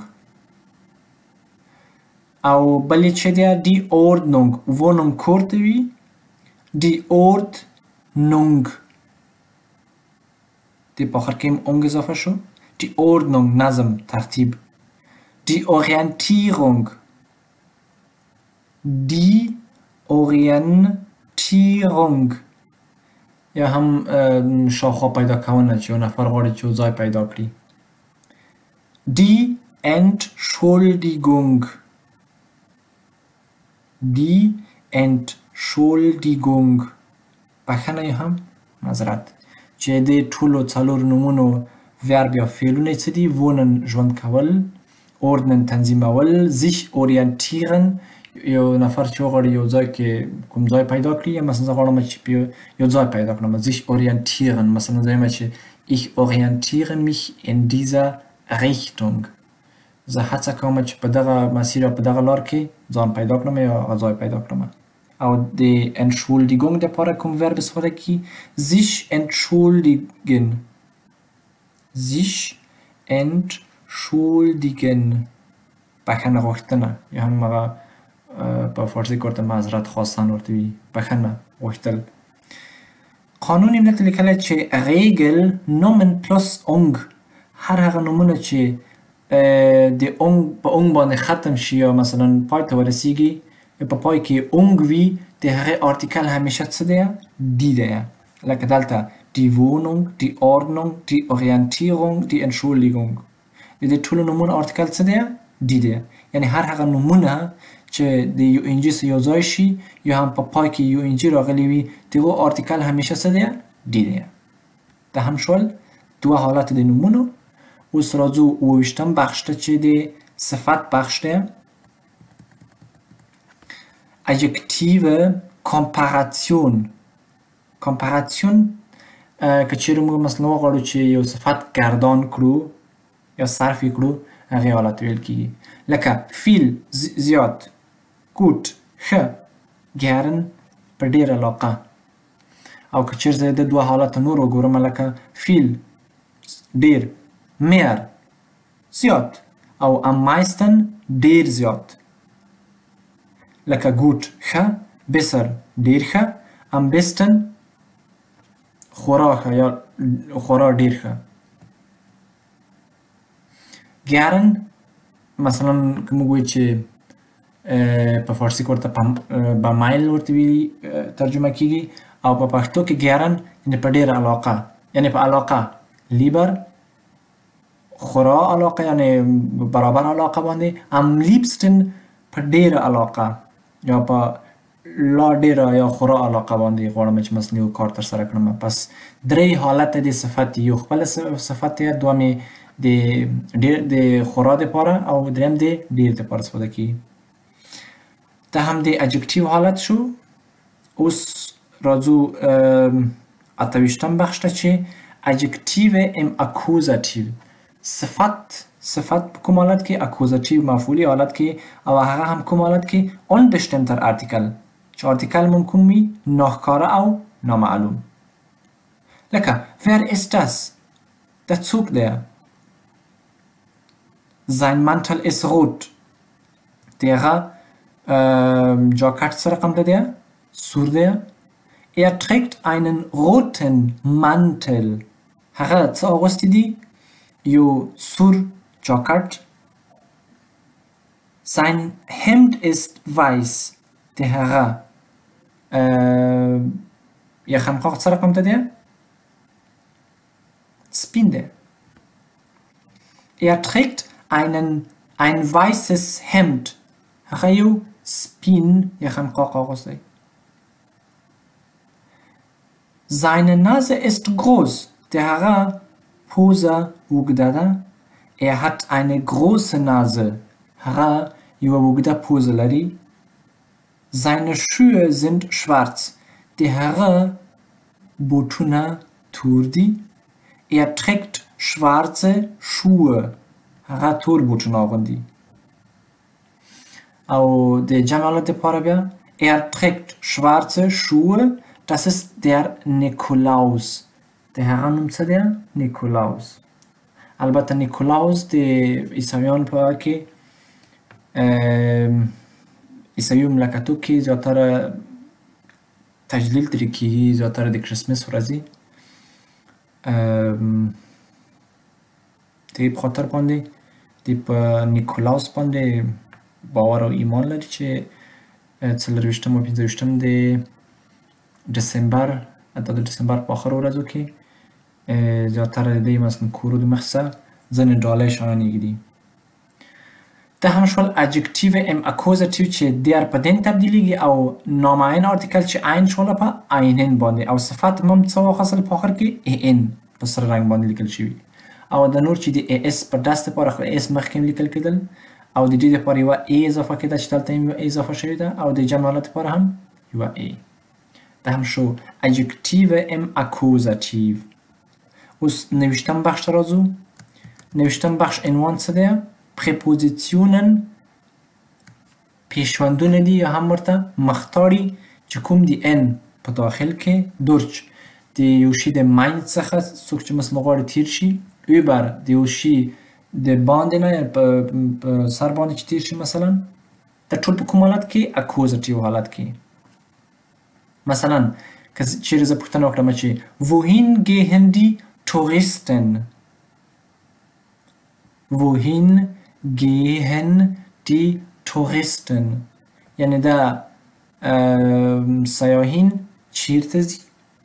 او بلې چې دی die Ordnung، Wohnung کور ته وي، die Ordnung د په آخر کې هم اونګ اضافه شو، die Ordnung نظم ترتیب، die Orientierung، die Orientierung یا هم شاخوا پیدا کونه چې یو نفر غواړي چې یو ځای پیدا کړي. die Entschuldigung، die Entschuldigung بخښنه یا هم معذرت، چې د ټولو څلور نومونو ورب یا فعلونه څه دي؟ wohnen ژوند کول، ordnen تنظیمول، sich orientieren یو نفر چې وغواړي یو ځای کې کوم ځای پیدا کړي، یا مثلا زه غواړم چې یو ځای پیدا کړم، sich orientieren، مثلا زه وایم چې ich orientiere mich in dieser Richtung، زه هڅه کوم چې په دغه مسیر او په دغه لار کې ځان پیدا کړم یا هغه ځای پیدا کړم. او د Entschuldigung دپاره کوم ورب استفاده کړي؟ sich entschuldigen، sich entschuldigen بخښنه غوښتنه یا هم هغه په فارسي کې ورته معذرت خواستن ورته وي، بخښنه غوښتل. قانون یې دلته لیکلی چې regel nomen plus ong، هر هغه نومونه چې د ong په ong باندې ختم شي یا مثلا پای ته ورسیږي، په پای کې ong وي، د هغې آرتیکل همیشه څه دی؟ دی دی. لکه دلته die Wohnung، die Ordnung، die Orientierung، die Entschuldigung، د دې ټولو نومونو آرتیکل څه دی؟ دی دی. یعنی هر هغه نومونه چې د یو ان جي سره یو ځای شي یا هم په پای کې یو ان جي راغلی وي، د هغو آرتیکل همیشه څه دی؟ دی دی. دا هم شول دوه حالت د نومونو. اوس راځو اووه ویشتم بخش ته چې د صفت بخش دی. Adjektive Komparation. Komparation که چیرې موږ مثلا وغواړو چې یو صفت گردان کړو یا صرف یې کړو، هغې حالت ویل کېږي. لکه viel زیات، gut ښه، gern په ډېر علاقه. او که چیرې زه د دوه حالته نور وګورم، لکه viel ډېر، mehr زیات، او am meisten ډېر زیات. لکه gut ښه، besser ډېر ښه، am besten خورا ښه یا خورا ډېر ښه. gern مثلا که موږ وایو چې په فارسي کې ورته به مایل ورته ویلي ترجمه کېږي، او په پښتو کې gern یعنې په ډېره علاقه، یعنې په علاقه lieber خورا علاقه یعنې برابر علاقه باندې، am liebsten په ډېره علاقه یا په لا ډېره یا خورا علاقه باندې غواړم چې مثلا یو کار ترسره کړم. پس درې حالته د صفت، یو خپله صفت دی، دوم یې د ډېر د خورا دپاره، او دریم د ډېر دپاره استفاده کېږي. دا هم د adjective حالت شو. اوس راځو اته ویشتم بخش ته چې adjective im accusative. صفت صفت په کوم حالت کې اکوزاتیو مفعولی حالت کې او هغه هم کوم حالت کې unbestimmter artikel چې artikel مون کوم وي ناښکاره او نامعلوم لکه wer ist das der Zug der sein Mantel ist rot دغه جاکټ سره کوم ده سور ده er trägt einen roten Mantel هغه څه اغوستی دی یو سور جاکټ sein Hemd ist weiß د هغه یخنقاق سره کوم ده سپین ده er trägt einen ein weißes Hemd هغه یو سپین یخنقاق اغوستی seine Nase ist groß der هغه پوزه اوږده ده er hat eine große Nase هغه یوه اوږده پوزه لري seine Schuhe sind schwarz د هغه بوټونه تور دي er trägt schwarze Schuhe هغه تور بوټونه اغوندي او د جمع حالت دپاره بیا er trägt schwarze Schuhe das ist der Nikolaus د هغه نوم څه دی نیکولاوس البته نیکولاوس د عیسویانو په اړه کې عیسوي مملکتو کې زیاتره تجلیل ترې کېږي زیاتره د کرسمس ورځې د په خاطر باندې د په نیکولاوس باندې باور او ایمان لري چې څلرویشتم او پنځه ویشتم د دسمبر حتی د دسمبر په آخرو ورځو کې زیاتره د دې مثلا کورو د مخ څخه ځینې ډالۍ شیانې دي دا هم شول adjective ام اکوزاتیو چې دیر په دین تبدیلیږي او نامعین آرتیکل چې عین شوله په عینن باندې او صفت هم څه واخیستل په آخر کې ان په سره رنګ باندې لیکل شوي او د نور چې د اس په دست دپاره خو اس مخکې لیکل کېدل او د دې دپاره یوه ای اضافه کېده چې دلته هم یوه ای اضافه شوې ده او د جمع حالت دپاره هم یوه ای دا هم شو adjective ام اکوزاتیو اوس نوشتم بخش ته راځو نوشتم بخش عنوان څه دی prepositionen پیشوندونه دي یا هم ورته مختاري چې کوم د ان په داخل کې درج د یو شي د منځ څخه څوک چې مثلا غواړي تیر شي über د یو شي د باندې نه په سر باندې چې تیر شي مثلا دا ټول په کوم حالت کې اکوزاتیو حالت کې مثلا که چیرې زه پوښتنه وکړم چې wohin gehen die Touristen wohin gehen die Touristen یعنی دا سیاحین چیرته ځي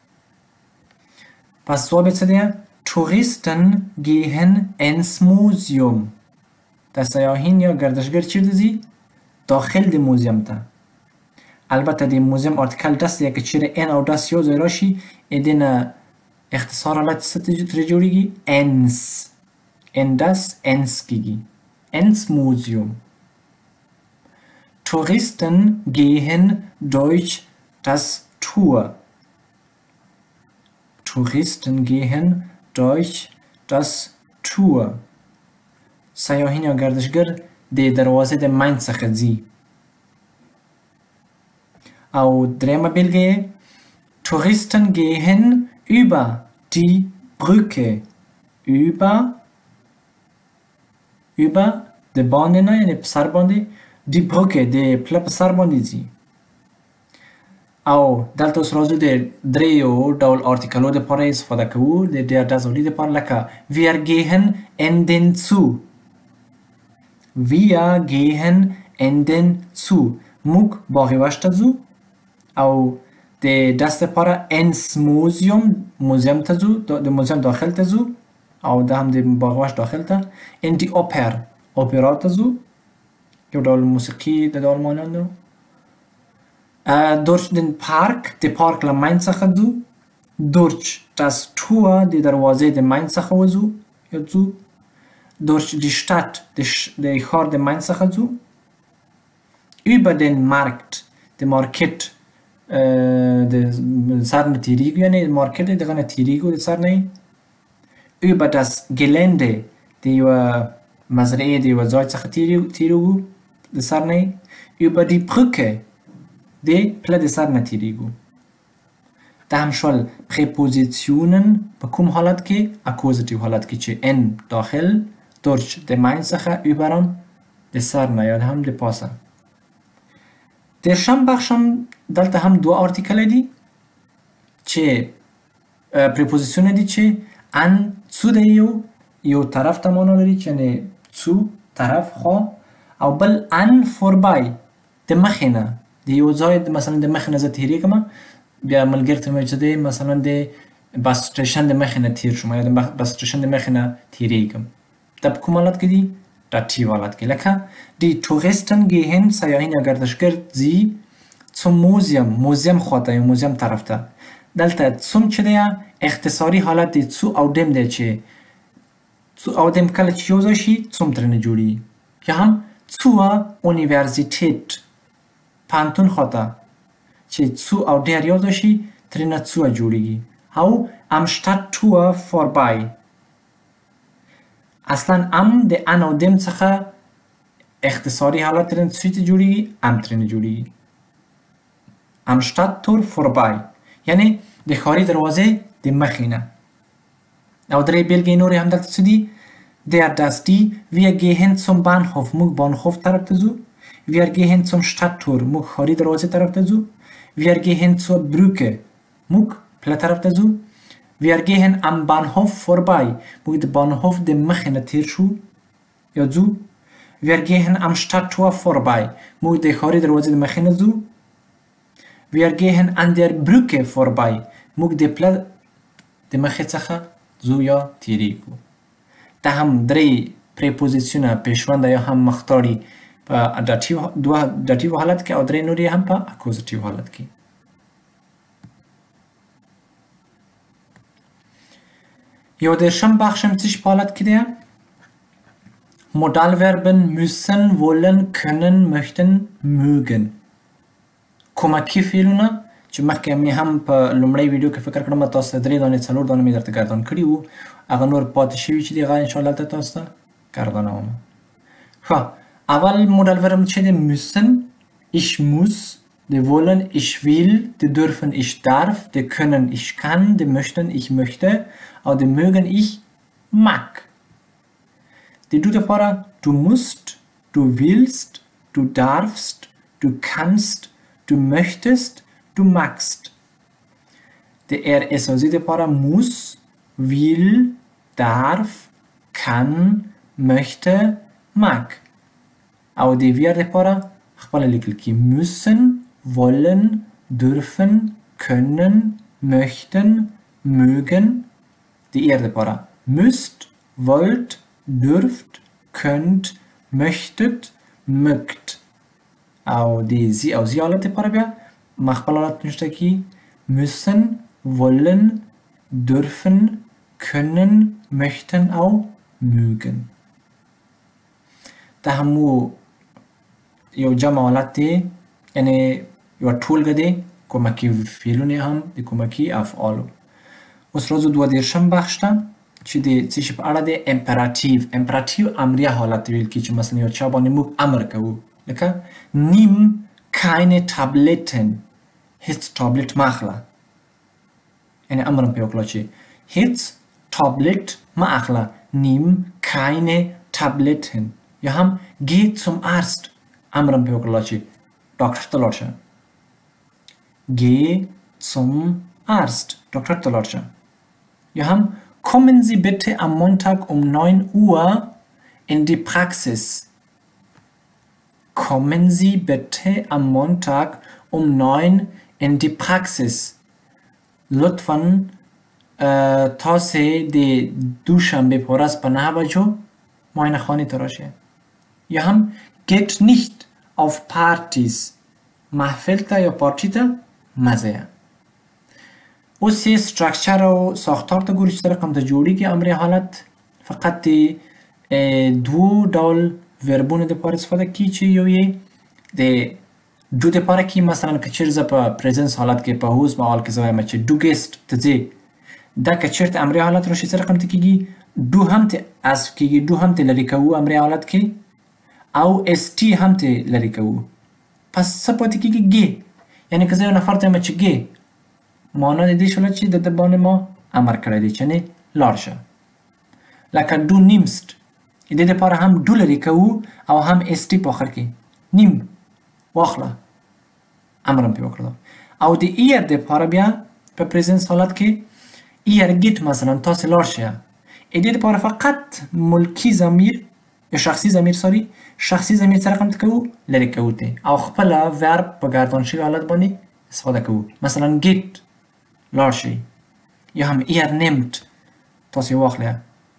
پس ځواب څه دی Touristen gehen ins Museum دا سیاحین یا گردشگر چیرته ځي داخل د موزیم ته البته د موزیم آرتیکل دست دی که چیرې ان او دست یو ځای راشي دینه اختصار حالت څه ترې جوړیږي انس in das Ens gigi. Ins Museum. Touristen gehen durch das Tor. Touristen gehen durch das Tor. سیاحین یا گردشگر د دروازه د منځ څخه ځي او درېیمه بېلګه Touristen gehen über die Brücke. Über über د باندې نه یعنې په سر باندې د برکې د پله په سر باندې ځي او دلته اوس راځو د دریو ډول آرتیکلو دپاره استفاده کوو د ډېر ډزولي دپاره لکه wir gehen in den Zoo wir gehen in den Zoo موږ باغ وحش ته ځو او د دست دپاره ins Museum موزیم ته ځو د موزیم داخل ته ځو او دا هم د باغ وحش داخل ته in die Oper اپرا ته ځو یو ډول موسیقي د آلمانیانو durch den Park د پارک له منځ څخه ځو durch das Tor د دروازې د منځ څخه وځو یا ځو durch die Stadt د ښار د منځ څخه ځو über den Markt د مارکیټ د سر نه تیریږو یعنې مارکیټ دغه نه تیریږو د سر نه über das Gelände د یوه مزرعې د یوه ځای څخه تېرېږو د سر نه یې über die Brücke د پله د سر نه تېرېږو. دا هم شول پریپوزیسیونن په کوم حالت کې؟ اکوزیټیو حالت کې چې ان داخل durch د منځ څخه überم د سر نه یا هم د پاسه. دېرشم بخش هم دلته هم دوه آرتیکله دي چې پریپوزیسیون دي چې ان zu د یو یو طرف ته معنا لري چې یعنې zu طرف خوا او بل ان vorbei د مخې نه د یو ځای مثلا د مخې نه زه تېرېږم بیا ملګري ته مې چې دی مثلا د بس سټیشن د مخې نه تېر شوم یا د بس سټیشن د مخې نه تېرېږم. دا په کوم حالت کې دي؟ داتیو حالت کې. لکه die Touristen gehen سیاحین یا گردشګر ځي zum Museum موزیم خواته یا موزیم طرف ته. دلته zum چې دی اختصاري حالت دی zu او dem دی چې zu او dem کله چې یو ځای شي zum ترېنه جوړېږي. یا هم zur Universität پوهنتون خواته چې zu او der یو ځای شي ترېنه zu جوړېږي. او am Stadttor vorbei اصلا ام د ان او دم څخه اختصاري حالت ترېنه څه ته جوړېږي؟ ام ترېنه جوړېږي. am Stadttor vorbei یعنې د ښاري دروازې د مخې نه. او درې بېلګې نورې هم دلته څه دي؟ der das die wir gehen zum Bahnhof موږ بانهوف طرف ته ځو. wir gehen zum Stadttor موږ ښاري دروازې طرف ته ځو. wir gehen zur Brücke موږ پله طرف ته ځو. wir gehen am Bahnhof vorbei موږ د بانهوف د مخې نه تېر شو یا ځو. wir gehen am Stadttor vorbei موږ د ښاري دروازې د مخې نه ځو. wir gehen an der Brücke vorbei موږ د پله د مخې څخه ځو یا تېرېږو. دا هم درې پریپوزیسیونه پیشونده یا هم مختاري په دوه داتیو حالت کې او درې نورې هم په اکوزیټیو حالت کې. یو دېرشم بخش هم څه په حالت کې دی؟ Modalverben müssen, wollen, können, möchten, mögen. کومکي فعلونه چې مخکې مې هم په لومړی ویډیو کې فکر کړم تاسو ته درې دانې څلور دانې مې درته ګردان کړي وو. هغه نور پاتې شوي چې دي هغه انشاءالله دلته تاسو ته ګردانوم. ښه اول مودالورب چې دی müssen ich muss die wollen ich will die dürfen ich darf die können ich kann die möchten ich möchte او die mögen ich mag. Die du لپاره du musst du willst du darfst du kannst du möchtest du magst. Die er es او زی لپاره muss will darf kann möchte mag. او د wir لپاره خپله لیکل کې müssen wollen dürfen können möchten mögen. د er لپاره müsst wollt dürft könnt möchtet mögt. او د زی او زی حالت لپاره بیا ما خپل حالت نشته کې müssen wollen dürfen können möchten او mögen. دا همو یو جمع حالت دی یعنی یو ټولګه دی کومکي فعلونه هم د کومکي افعالو. اوس راځو دوه دېرشم بخش ته چې د څه شي په اړه دی امپراتیو. امپراتیو امریه حالت ویل کېږي چې مثلا یو چا باندې موږ امر کوو لکه nimm keine Tabletten هیڅ ټابلټ مه اخله یعنی امر هم پرې وکړه چې هیڅ ټابلټ مه اخله nimm keine Tabletten. یا هم geh zum Arzt امر هم پرې وکړه چې ډاکټر ته لاړ شه. geh zum Arzt ډاکټر ته لاړ شه. یا هم kommen Sie bitte am Montag um neun Uhr in die Praxis. kommen Sie bitte am Montag um neun in die Praxis. لطفاً تاسې د دوشنبه په ورځ په نهه بجو معاینه خانې ته راشئ. یا هم geht nicht auf Partys محفل ته یا پارټي ته مه ځئ. اوس یې سټرکچر او ساختار ته ګورو چې څه رقم ته جوړیږي امر حالت. فقط د دوو ډول وربونو دپاره استفاده کیږي چې یو یې د دو دپاره کې مثلا که چیرې زه په پریزنس حالت کې په اوس مهال کې زه وایم چې ډو ګیسټ ته ځې دا که چیرته امر حالت راشي څه رقم ته کیږي دو هم ته حذف کیږي، دو هم ته لرې کوو امری حالت کې، او اس ټي هم ته لرې کوو. پس څه پاتې کیږي؟ ګ. یعنی که زه یو نفر ته وایم چې ګ، معنا د دې شوله چې د ده باندې ما امر کړی دی چې نه لاړ شه. لکه دو نیمست، د دې دپاره هم دو لرې کوو او هم اس ټي په آخر کې. نیم واخله، امر هم پې وکړه. او د ایر دپاره بیا په پریزنس حالت کې ایر گیت مثلا تاسې لاړ شه. د دې دپاره فقط ملکي ضمیر یا شخصي ضمیر ساري شخصي ضمیر څه رقم کوو؟ لرې کوو ته، او خپله ورب په ګردان شوي حالت باندې استفاده کوو. مثلا گیت لاړ شئ، یا هم ایر نیمت تاسې واخله.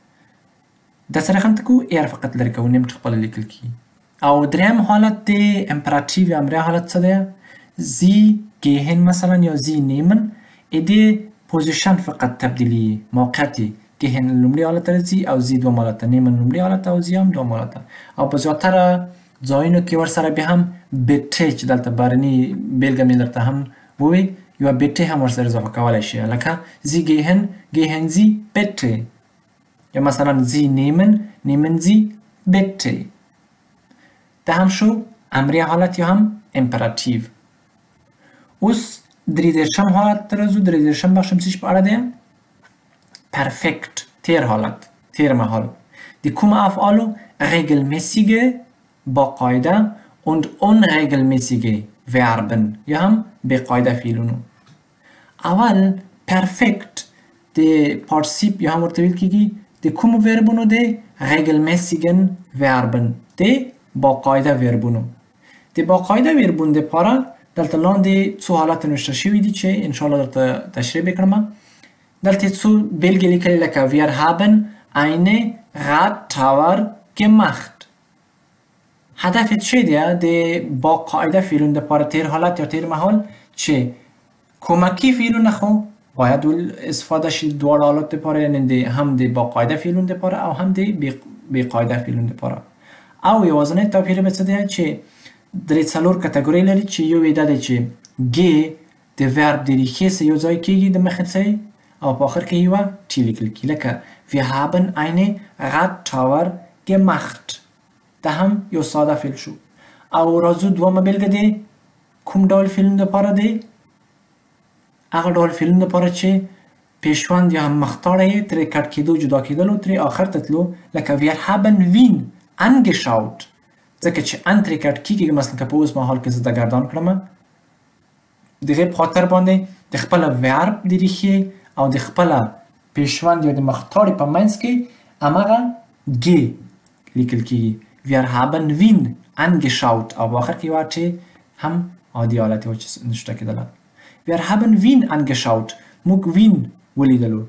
دا څه رقم ته کوو؟ ایر فقط لرې کوو، نیمت خپله لیکل کیږي. او دریم حالت د امپراتیو یا امری حالت څه دی؟ زی گهن مثلا یا زی نیمن. ایده پوزیشن فقط تبدیلی موقعیتی گهن لومړي حالت ته راځي او زی دوم حالت ته، نیمن لومړي حالت ته او زی هم دوم حالت ته. او په زیاتره ځایونو کې ورسره بیا هم بیټې چې دلته بارني بیلګه مې درته هم ووی، یوه بیټې هم ورسره اضافه کولی شي، لکه زی گهن گهن زی بیټې، یا مثلا زی نیمن نیمن زی بیټې. دا هم شو امری حالت یا هم امپراتیو. اوس درې دېرشم حالت ته راځو. درې دېرشم بخش هم څه په اړه دی؟ پرفکت، تیر حالت، تیر مهال. د کومو افعالو؟ regelmäßige باقاعده und unregelmäßige Verben یا هم بقاعده فعلونو. اول پرفکت د پارتیسیپ یا هم ورته ویل کیږي د کومو وربونو د regelmäßigen Verben د باقاعده وربونو. د باقاعده وربونو دپاره دلته لاندې څو حالت نوشته شوي دي چې انشاءالله درته تشریح بکړم. دلته څو بیلګې لیکلي لکه wir haben eine Radtour gemacht. هدف چی دی؟ د باقاعده فعلون دپاره تیر حالت یا تیر محال چې کمکی فعلون خو باید استفاده شي دواړه حالات دپاره، یعنی هم د باقاعده فعلون دپاره او هم د بېقاعده فعلون دپاره. او یوازینی توپیر به څه دی چې درې څلور کټګورۍ لري چې یو یې دا دی چې ګ د ورب د ریښې سره یو ځای کېږي د مخې څخه او په آخر کې یوه ټي لیکل کېږي، لکه wir haben eine Radtour gemacht. دا هم یو ساده فعل شو. او راځو دومه بیلګه دی کوم ډول فعلون دپاره دی؟ هغه ډول فعلون دپاره چې پیشوند یا هم مختاړه یې ترې کټ کېدو جدا کېدلو ترې آخر ته تلو، لکه wir haben Wien angeschaut. ځکه چې ان ترې کټ کېږي، مثلا که په اوس مهال کې زه د ګردان کړم د هغې په خاطر باندې د خپله ورب د ریښې او د خپله پیشوند یا د مختاړې په منځ کې هماغه ګ لیکل کېږي. wir haben Wien angeschaut او په آخر کې یوه ټې هم عادي حالت یې چې نشته کېدله. wir haben Wien angeschaut، موږ وین ولیدلو.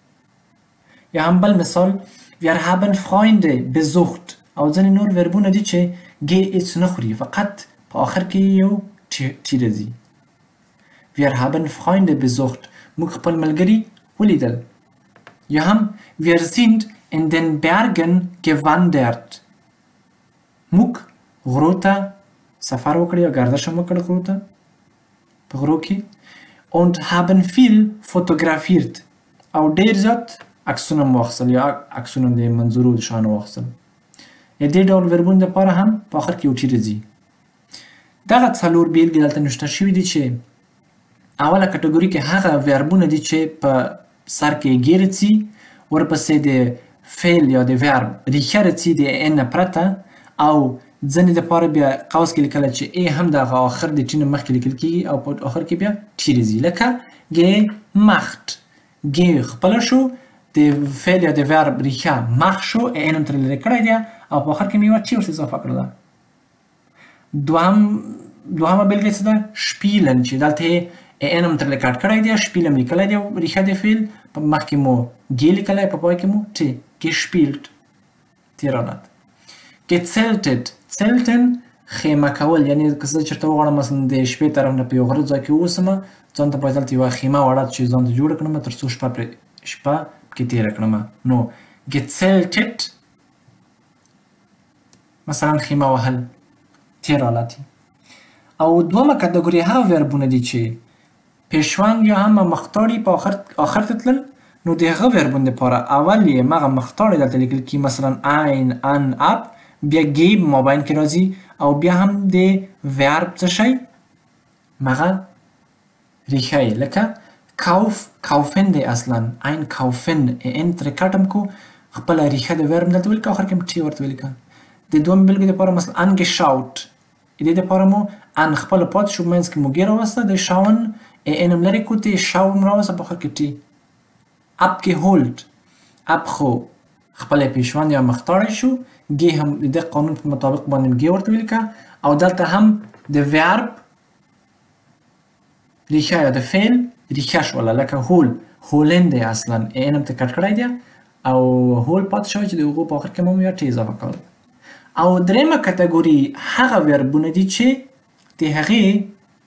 یا هم بل مثال wir haben Freunde besucht. او ځینې نور وربونه دي چې ګ هېڅ نه خوري، فقط په آخر کې یو ټي راځي. wir haben Freunde besucht، موږ خپل ملګري ولیدل. یا هم wir sind in den Bergen gewandert، موږ غرو ته سفر وکړ یا ګردش هم وکړ غرو ته په غرو کې. und haben viel fotografiert، او ډېر زیات عکسونه مو واخیستل یا عکسونه د منظرو د شیانو واخیستل. د دې ډول وربونو دپاره هم په آخر کې یو ټي راځي. دغه څلور بیلګې دلته نشته شوي دي چې اوله کټګوري کې هغه وربونه دي چې په سر کې ګ راځي، ورپسې د فعل یا د ورب ریښه راځي د ان نه پرته، او ځینې دپاره بیا قوس کې لیکلی چې ای هم د هغه آخر د ټي نه مخکې لیکل کېږي او په آخر کې بیا ټي راځي، لکه gemacht. ګ خپله شو، د فعل یا د ورب ریښه مخ شو، ان هم ترې لرې کړی دی او په آخر کې مې یوه ټي ورته اضافه کړله. دوهم دوهمه بیلګه څه ده؟ شپیلن، چې دلته یې ان هم ترې کټ کړی دی، شپیل هم لیکلی دی ریښه د فعل، په مخکې مو ګ لیکلی، په پای کې مو ټي. gespielt تیر حالت. gezeltet، zelten خیمه کول، یعنی که زه چېرته وغواړم مثلا د شپې طرف نه په یو غره ځای کې واوسمه، ځان ته باید دلته یوه خیمه وړه چې ځان ته جوړه کړم تر څو شپه پرې شپه پکې تېره کړم. نو gezeltet مثلا خیمه وهل تیر حالت. او دومه کټګوري هغه وربونه دي چې پیشوند یا هم مختاړي په آخر آخر ته تلل، نو د هغه وربونه لپاره اول یې مغه مختار دلته لیکل کی مثلا ein an ab بیا geben مابین کې راځي او بیا هم د verb څه شي مغه ریښه لکه kauf kaufen دی اصلا einkaufen ان تر کټم کو خپل ریښه د verb دلته ولیکه اخر کې ټی ورته ولیکه د دوم بلګې لپاره مثلا angeschaut دې لپاره مو ان خپل پات شو منځ کې مو ګیر واسطه د شاون ان لري کوته شاون راوسه په اخر کې ټی abgeholt abخو خپل پیشوان یا مختار شو ګي هم د قانون په مطابق باندې ګي ورته ولیکه او دلته هم د verb ریښه یا د فعل ریښه شوله لکه هول هولن دی اصلا ان هم ته کټ کړی دی او هول پات شوی چې د هغو په اخر کې مو یا ټی اضافه کول او درېمه کټګوري هغه وربونه دي چې د هغې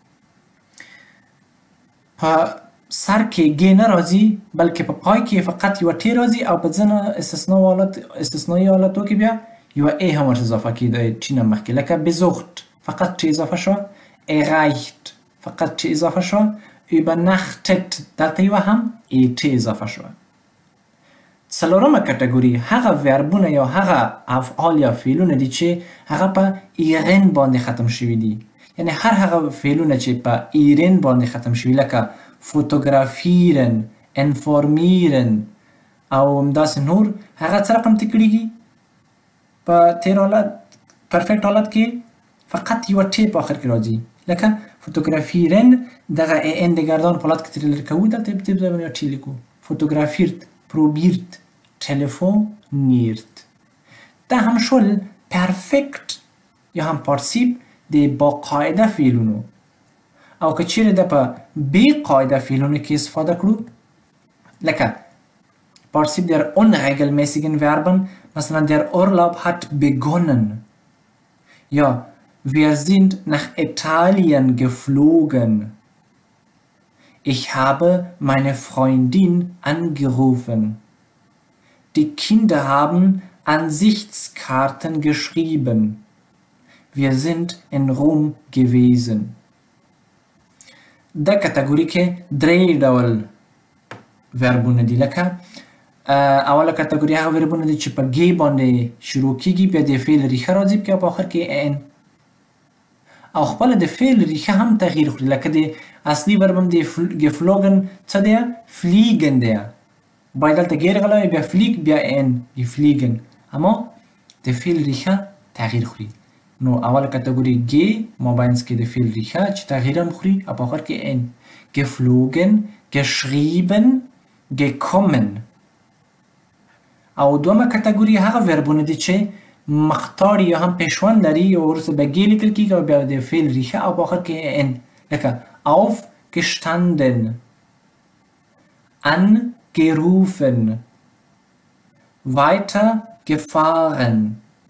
په سر کې ګ نه راځي بلکې په پای کې فقط یوه ټی راځي او په ځینو استثناء حالت استثنایي حالتو کې بیا یوه ای هم ورته اضافه کېږي د ټي نه مخکې لکه besucht فقط ټي اضافه شوه erreicht فقط ټي اضافه شوه übernachtet دلته یوه هم ای ټي اضافه شوه څلورمه کټګوري هغه وربونه یا هغه افعال یا فعلونه دي چې هغه په ایرن باندې ختم شوي دي یعنی هر هغه فعلونه چې په ایرن باندې ختم شوي لکه fotografieren informieren او همداسې نور هغه څه رقم تکړیږي په تیر حالت پرفکټ حالت کې فقط یوه ټی په آخر کې راځي لکه fotografieren دغه ان د ګردان په حالت کې ترې لرې کوو دلته په ابتدا باندې ټی لیکو fotografiert probiert telefoniert دا هم شول پرفکت یا هم پارسیب د با قاعده فعلونو او که چیرې د په بې قاعده فعلونو کې استفاده کړو لکه پارسیب der unregelmäßigen Verben مثلا der Urlaub hat begonnen ja wir sind nach Italien geflogen ich habe meine Freundin angerufen die Kinder haben Ansichtskarten geschrieben wir sind in Rom gewesen دا کټګوري کې درې ډول وربونه دي لکه اوله کټګوري هغه وربونه دي چې په ګي باندې شروع کیږي بیا د فعل ریښه راځي بیا په آخر کې ان او خپل د فعل ریښه هم تغییر خوري لکه د اصلي ورب هم د geflogen څه دی fliegen دی باید دلته ګیر غلی بیا فلیګ بیا ان gefliegen اما د فعل ریښه تغییر خوري نو اوله کټګوري ګي مابینس کې د فعل ریښه چې تغییر هم خوري او په آخر کې ان geflogen geschrieben gekommen او دومه کټګوري هغه وربونه دي چې مختار یا هم پیشوان لري او وروسته به ګي لیکل کېږي او بیا د فعل ریښه او په آخر کې ان لکه aufgestanden angerufen weitergefahren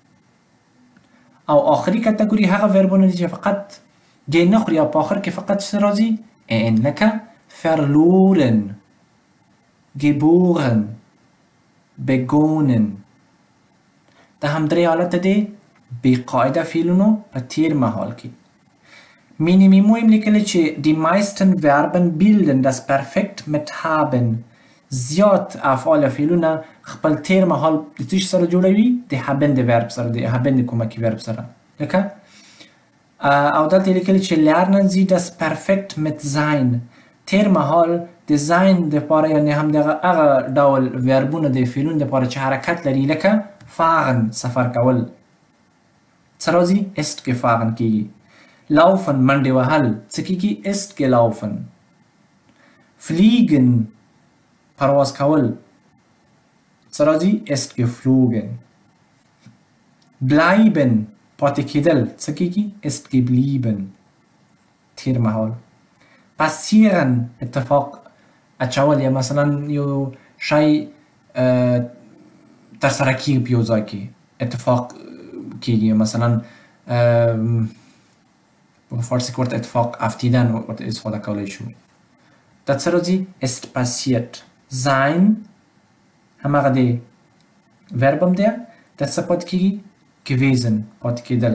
او آخری کټګوري هغه وربونه دي چې فقط ګي نه خوري او په آخر کې فقط څه راځي ان لکه verloren geboren begonnen دا هم درې حالت دي بې قاعده فعلونو په تیر مهال کې مینیمم هم لیکلی چې die meisten Verben bilden das Perfekt mit haben زیات افعال فعلونه خپل تیر مهال د څه سره جوړوي د haben د verb سره د haben د کومکی verb سره لکه او دلته لیکلی چې lernen Sie das Perfekt mit sein تیر مهال د sein دپاره یعنې هم دغه هغه ډول وربونه د فعلونو دپاره چې حرکت لري لکه fahren سفر کول څه راځي ist gefahren کېږي laufen منډې وهل څه کېږي ist gelaufen fliegen پرواز کول څه راځي ist geflogen bleiben پاتې کېدل څه کېږي ist geblieben تیر مهال passieren اتفاق اچول یا مثلا یو شی ترسره کېږي په یو ځای کې اتفاق کېږي مثلا په فارسي کې ورته اتفاق افتیدن ورته استفاده کولی شو دا څه راځي ist passiert sein همغه دی verb هم دی دا څه پاتې کېږي gewesen پاتې کېدل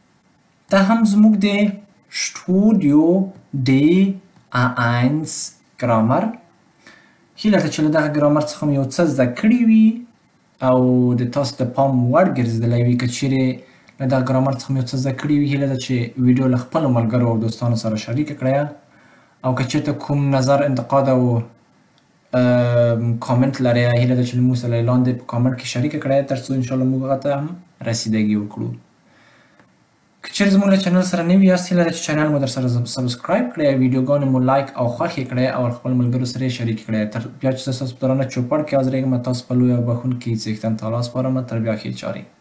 دا هم زموږ د Studio D A eins ګرامر. هیله ده چې له دغه ګرامر څخه مو یو څه زده کړي وي او د تاسو د پام وړ ګرځېدلی وي. که چیرې له دغه ګرامر څخه مو یو څه زده کړي وي، هیله ده چې ویډیو له خپلو ملګرو او دوستانو سره شریکه کړئ. او که چېرته کوم نظر انتقاد او کامنټ لرئ، هیله ده چې له موږ سره لاندې په کامنټ کې شریکه کړئ، تر څو انشاءالله موږ هغه ته هم رسیدګي وکړو. که چیرې زموږ له چینل سره نوي یاست، هیله ده چې چینل مو در سره سبسکرایب کړئ، ویډیوګانې مو لایک او خوښې کړئ او خپل ملګرو سره یې شریک کړئ. تر بیا چې زه ستاسو په درانه چوپړ کې حاضرېږم، تاسو په لوی او بښونکي څښتن تعالی سپارم. تر بیا ښې چارې.